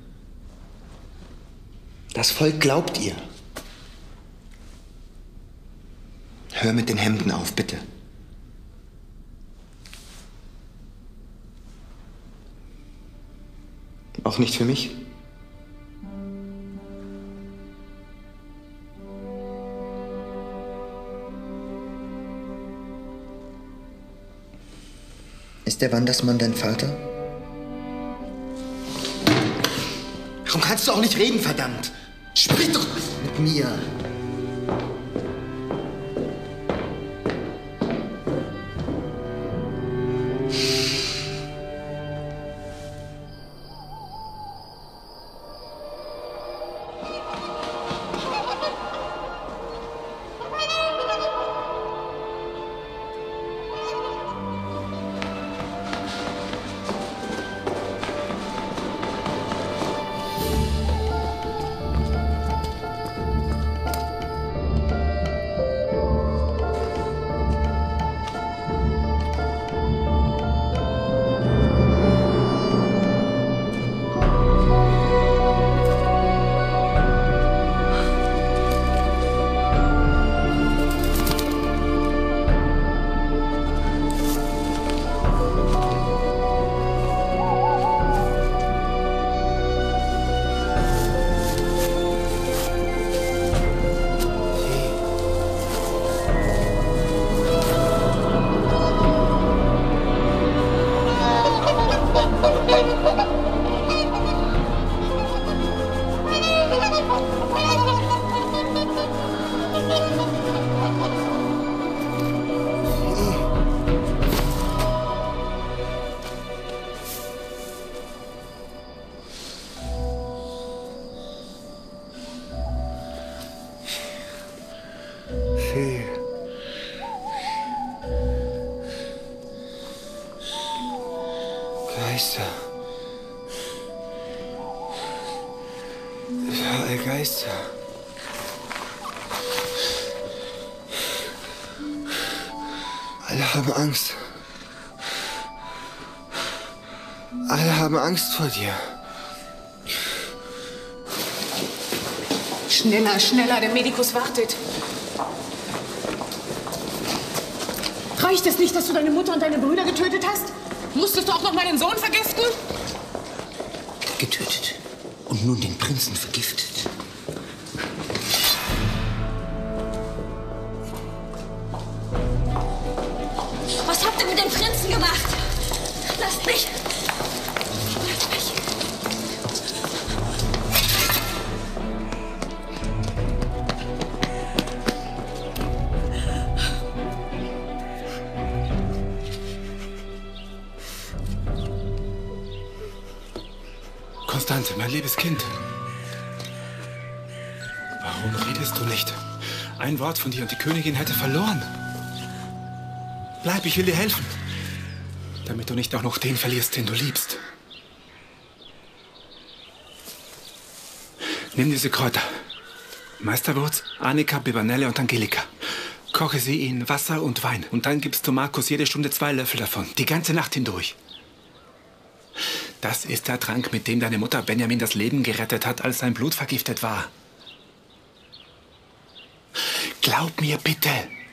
Das Volk glaubt ihr. Hör mit den Hemden auf, bitte. Auch nicht für mich? Ist der Wandersmann dein Vater? Warum kannst du auch nicht reden, verdammt? Sprich doch mit mir! Fee. Geister. Überall Geister. Alle haben Angst. Alle haben Angst vor dir. Schneller, schneller, der Medikus wartet. Reicht es nicht, dass du deine Mutter und deine Brüder getötet hast? Musstest du auch noch meinen Sohn vergiften? Getötet. Und nun den Prinzen vergiftet. Was habt ihr mit dem Prinzen gemacht? Lasst mich! Lasst mich! Konstante, mein liebes Kind. Warum redest du nicht? Ein Wort von dir und die Königin hätte verloren. Bleib, ich will dir helfen. Damit du nicht auch noch den verlierst, den du liebst. Nimm diese Kräuter. Meisterwurz, Annika, Bibanelle und Angelika. Koche sie in Wasser und Wein. Und dann gibst du Markus jede Stunde zwei Löffel davon. Die ganze Nacht hindurch. Das ist der Trank, mit dem deine Mutter Benjamin das Leben gerettet hat, als sein Blut vergiftet war. Glaub mir bitte.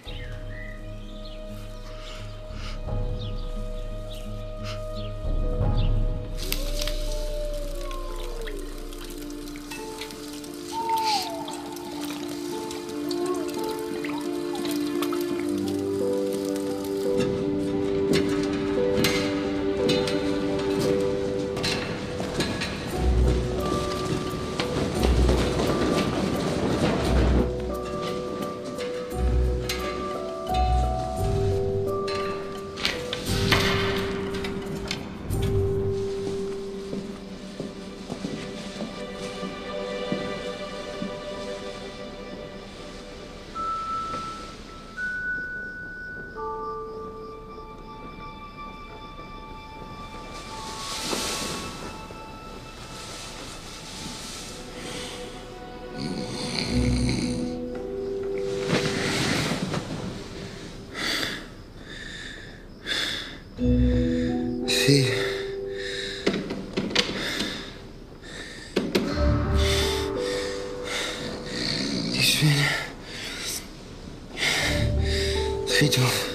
Fee. Die Schwäne. Friedhof.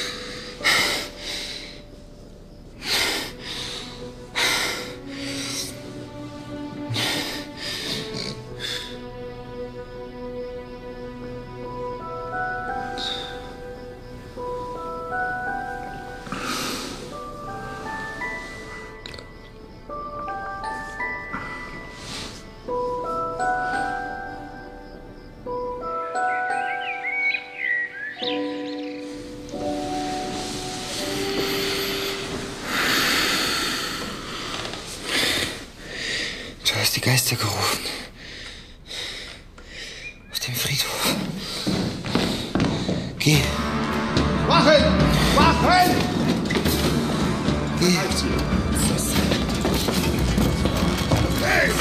Du hast die Geister gerufen. Auf dem Friedhof. Geh. Wachen! Wachen! Geh. Hey!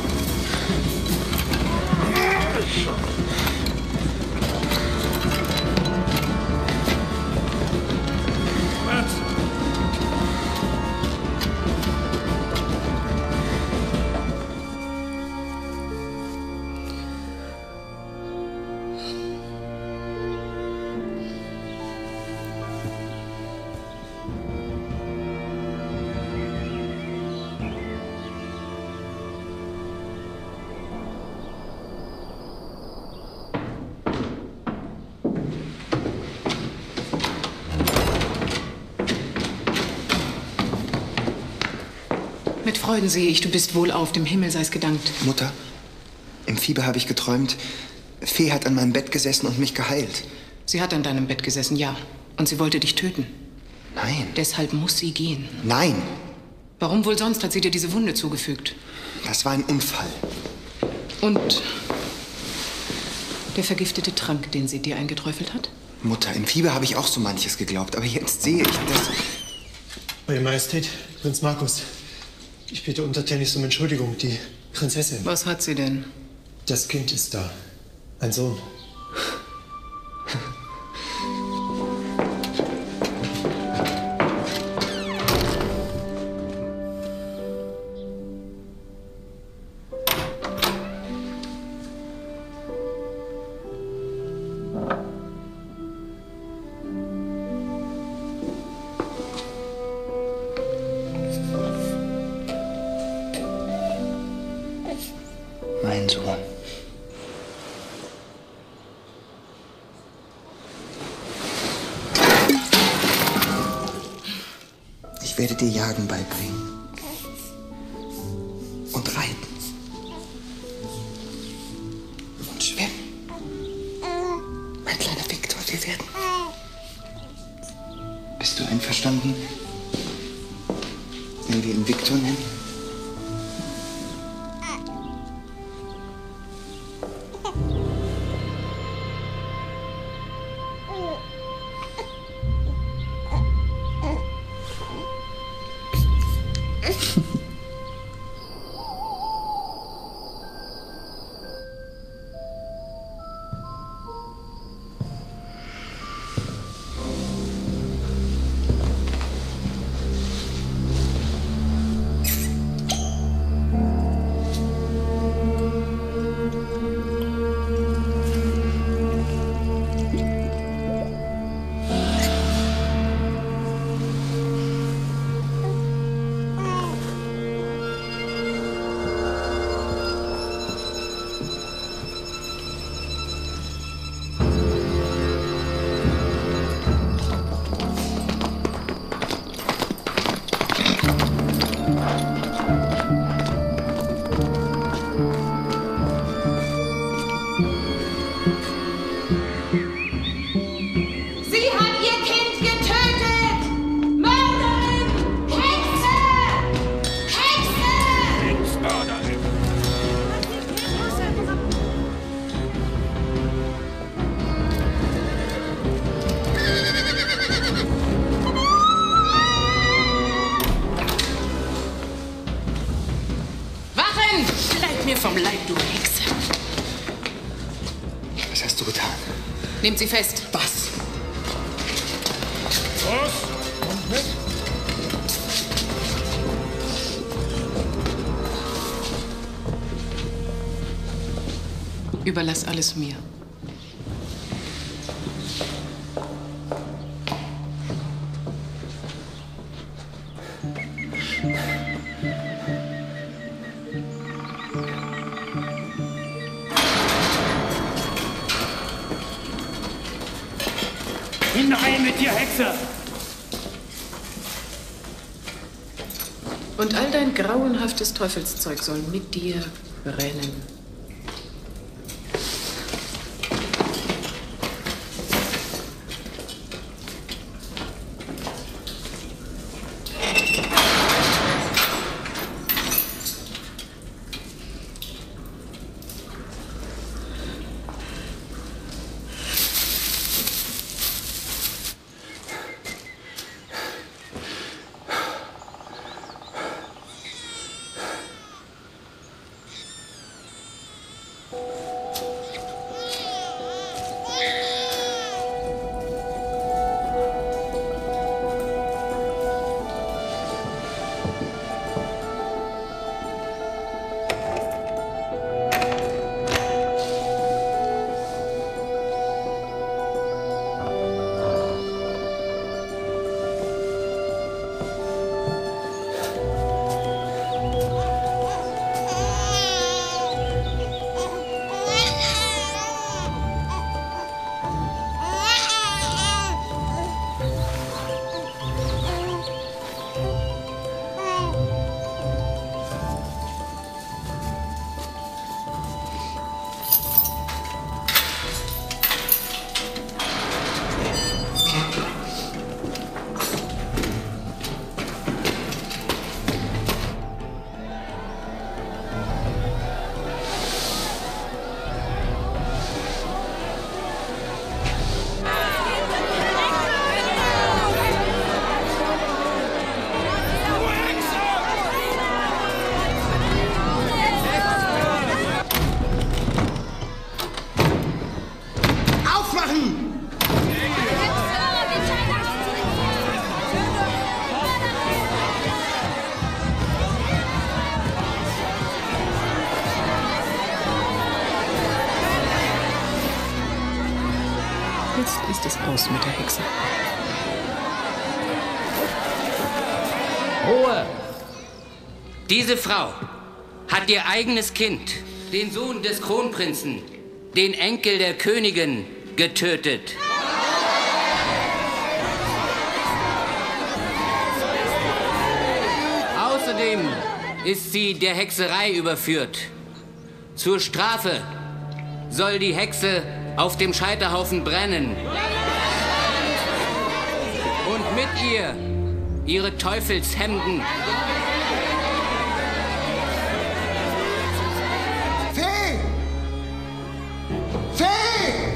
Mit Freuden sehe ich, du bist wohlauf, dem Himmel sei's gedankt. Mutter, im Fieber habe ich geträumt, Fee hat an meinem Bett gesessen und mich geheilt. Sie hat an deinem Bett gesessen, ja. Und sie wollte dich töten. Nein. Deshalb muss sie gehen. Nein. Warum wohl sonst hat sie dir diese Wunde zugefügt? Das war ein Unfall. Und der vergiftete Trank, den sie dir eingeträufelt hat? Mutter, im Fieber habe ich auch so manches geglaubt, aber jetzt sehe ich, dass... Eure Majestät, Prinz Markus, ich bitte untertänigst um Entschuldigung, die Prinzessin. Was hat sie denn? Das Kind ist da. Ein Sohn. Mein Sohn. Ich werde dir Jagen beibringen. Und reiten. Und schwimmen. Mein kleiner Viktor, wir werden... Bist du einverstanden, wenn wir ihn Viktor nennen? vom Leib, du Hexe. Was hast du getan? Nehmt sie fest. Was? Los! Und mit! Überlass alles mir. Hinein mit dir, Hexe! Und all dein grauenhaftes Teufelszeug soll mit dir brennen. Jetzt ist es aus mit der Hexe. Ruhe! Diese Frau hat ihr eigenes Kind, den Sohn des Kronprinzen, den Enkel der Königin, getötet. Außerdem ist sie der Hexerei überführt. Zur Strafe soll die Hexe auf dem Scheiterhaufen brennen. Und mit ihr ihre Teufelshemden. Fee! Fee!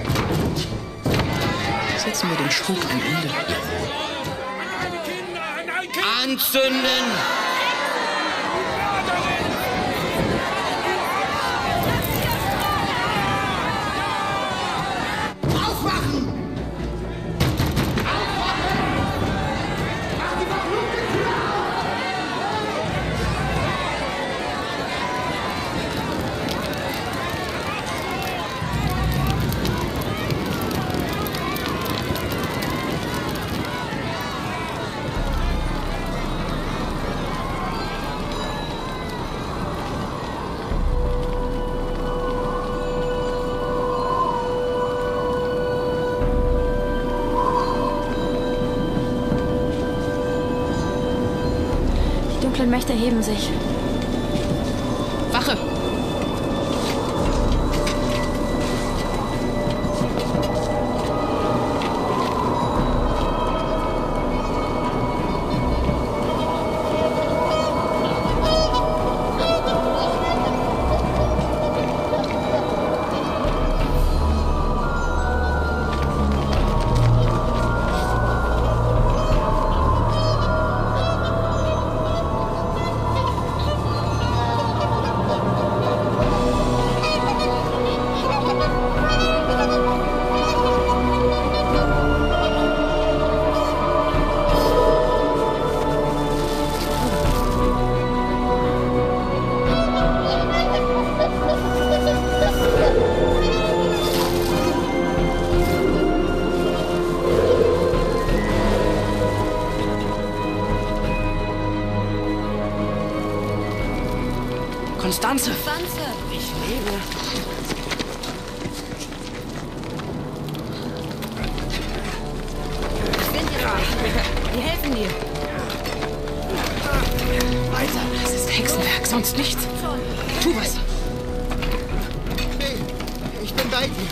Setzen wir dem Spuk ein Ende. Anzünden! Die dunklen Mächte erheben sich. Wache! Konstanze! Konstanze! Ich lebe. Wir helfen dir. Weiter! Das ist Hexenwerk, sonst nichts. Tu was. Hey, ich bin bei dir.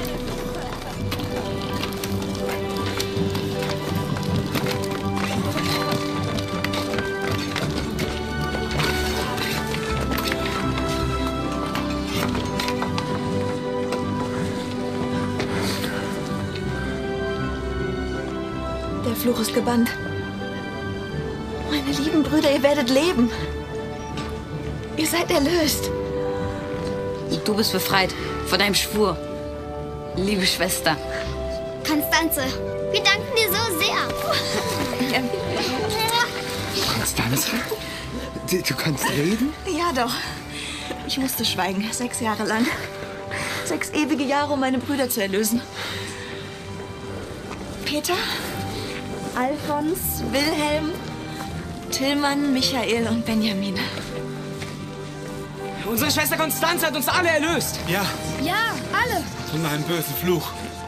Der Fluch ist gebannt. Meine lieben Brüder, ihr werdet leben. Ihr seid erlöst. Du bist befreit von deinem Schwur. Liebe Schwester. Konstanze, wir danken dir so sehr. Konstanze? Du, du kannst reden? Ja, doch. Ich musste schweigen, sechs Jahre lang. Sechs ewige Jahre, um meine Brüder zu erlösen. Peter, Alfons, Wilhelm, Tillmann, Michael und Benjamin. Unsere Schwester Konstanze hat uns alle erlöst. Ja, Ja, alle. von einem bösen Fluch.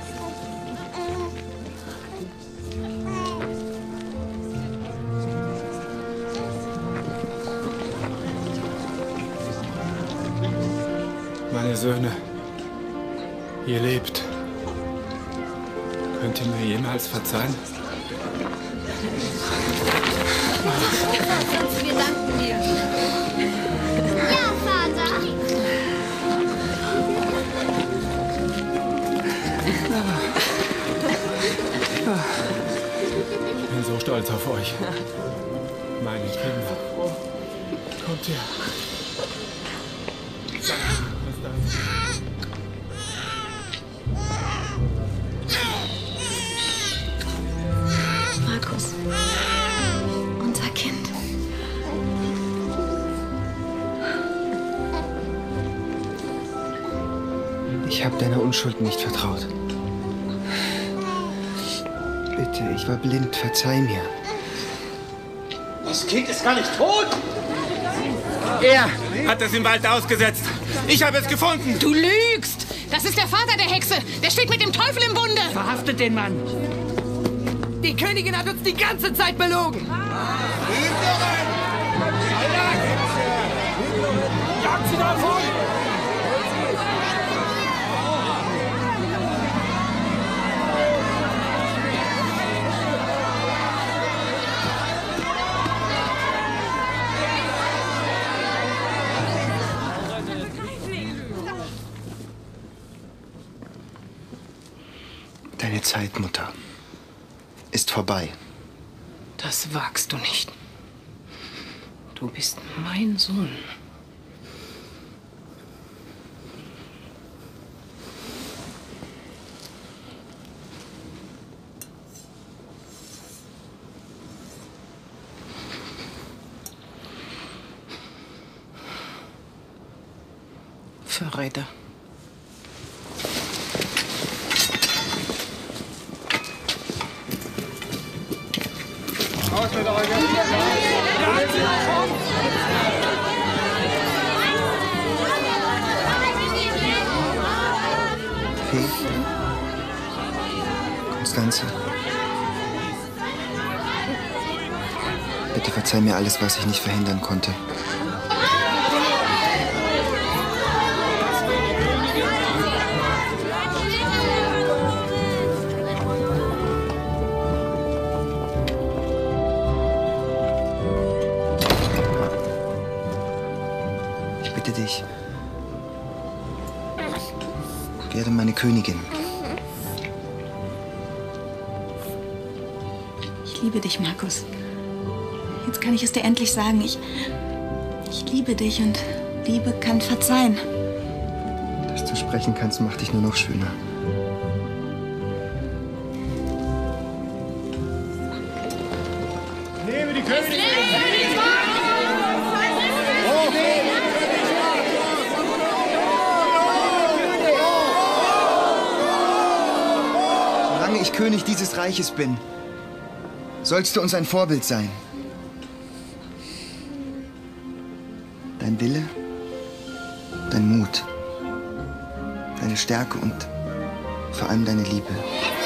Meine Söhne, ihr lebt. Könnt ihr mir jemals verzeihen? Wir danken dir. Ja, Vater. Ich bin so stolz auf euch. Meine Kinder. Kommt her. Markus, unser Kind. Ich habe deiner Unschuld nicht vertraut. Bitte, ich war blind, verzeih mir. Das Kind ist gar nicht tot. Er hat es im Wald ausgesetzt. Ich habe es gefunden. Du lügst! Das ist der Vater der Hexe. Der steht mit dem Teufel im Bunde. Verhaftet den Mann. Die Königin hat uns die ganze Zeit belogen. Jagt sie davon! Deine Zeit, Mutter, ist vorbei. Das wagst du nicht. Du bist mein Sohn. Verräter. Fee? Konstanze? Bitte verzeih mir alles, was ich nicht verhindern konnte. Ich bitte dich. Werde meine Königin. Ich liebe dich, Markus. Jetzt kann ich es dir endlich sagen. Ich, ich liebe dich und Liebe kann verzeihen. Dass du sprechen kannst, macht dich nur noch schöner. Nehme die Königin! Solange ich König dieses Reiches bin, sollst du uns ein Vorbild sein. Dein Wille dein Mut, deine Stärke und vor allem deine Liebe.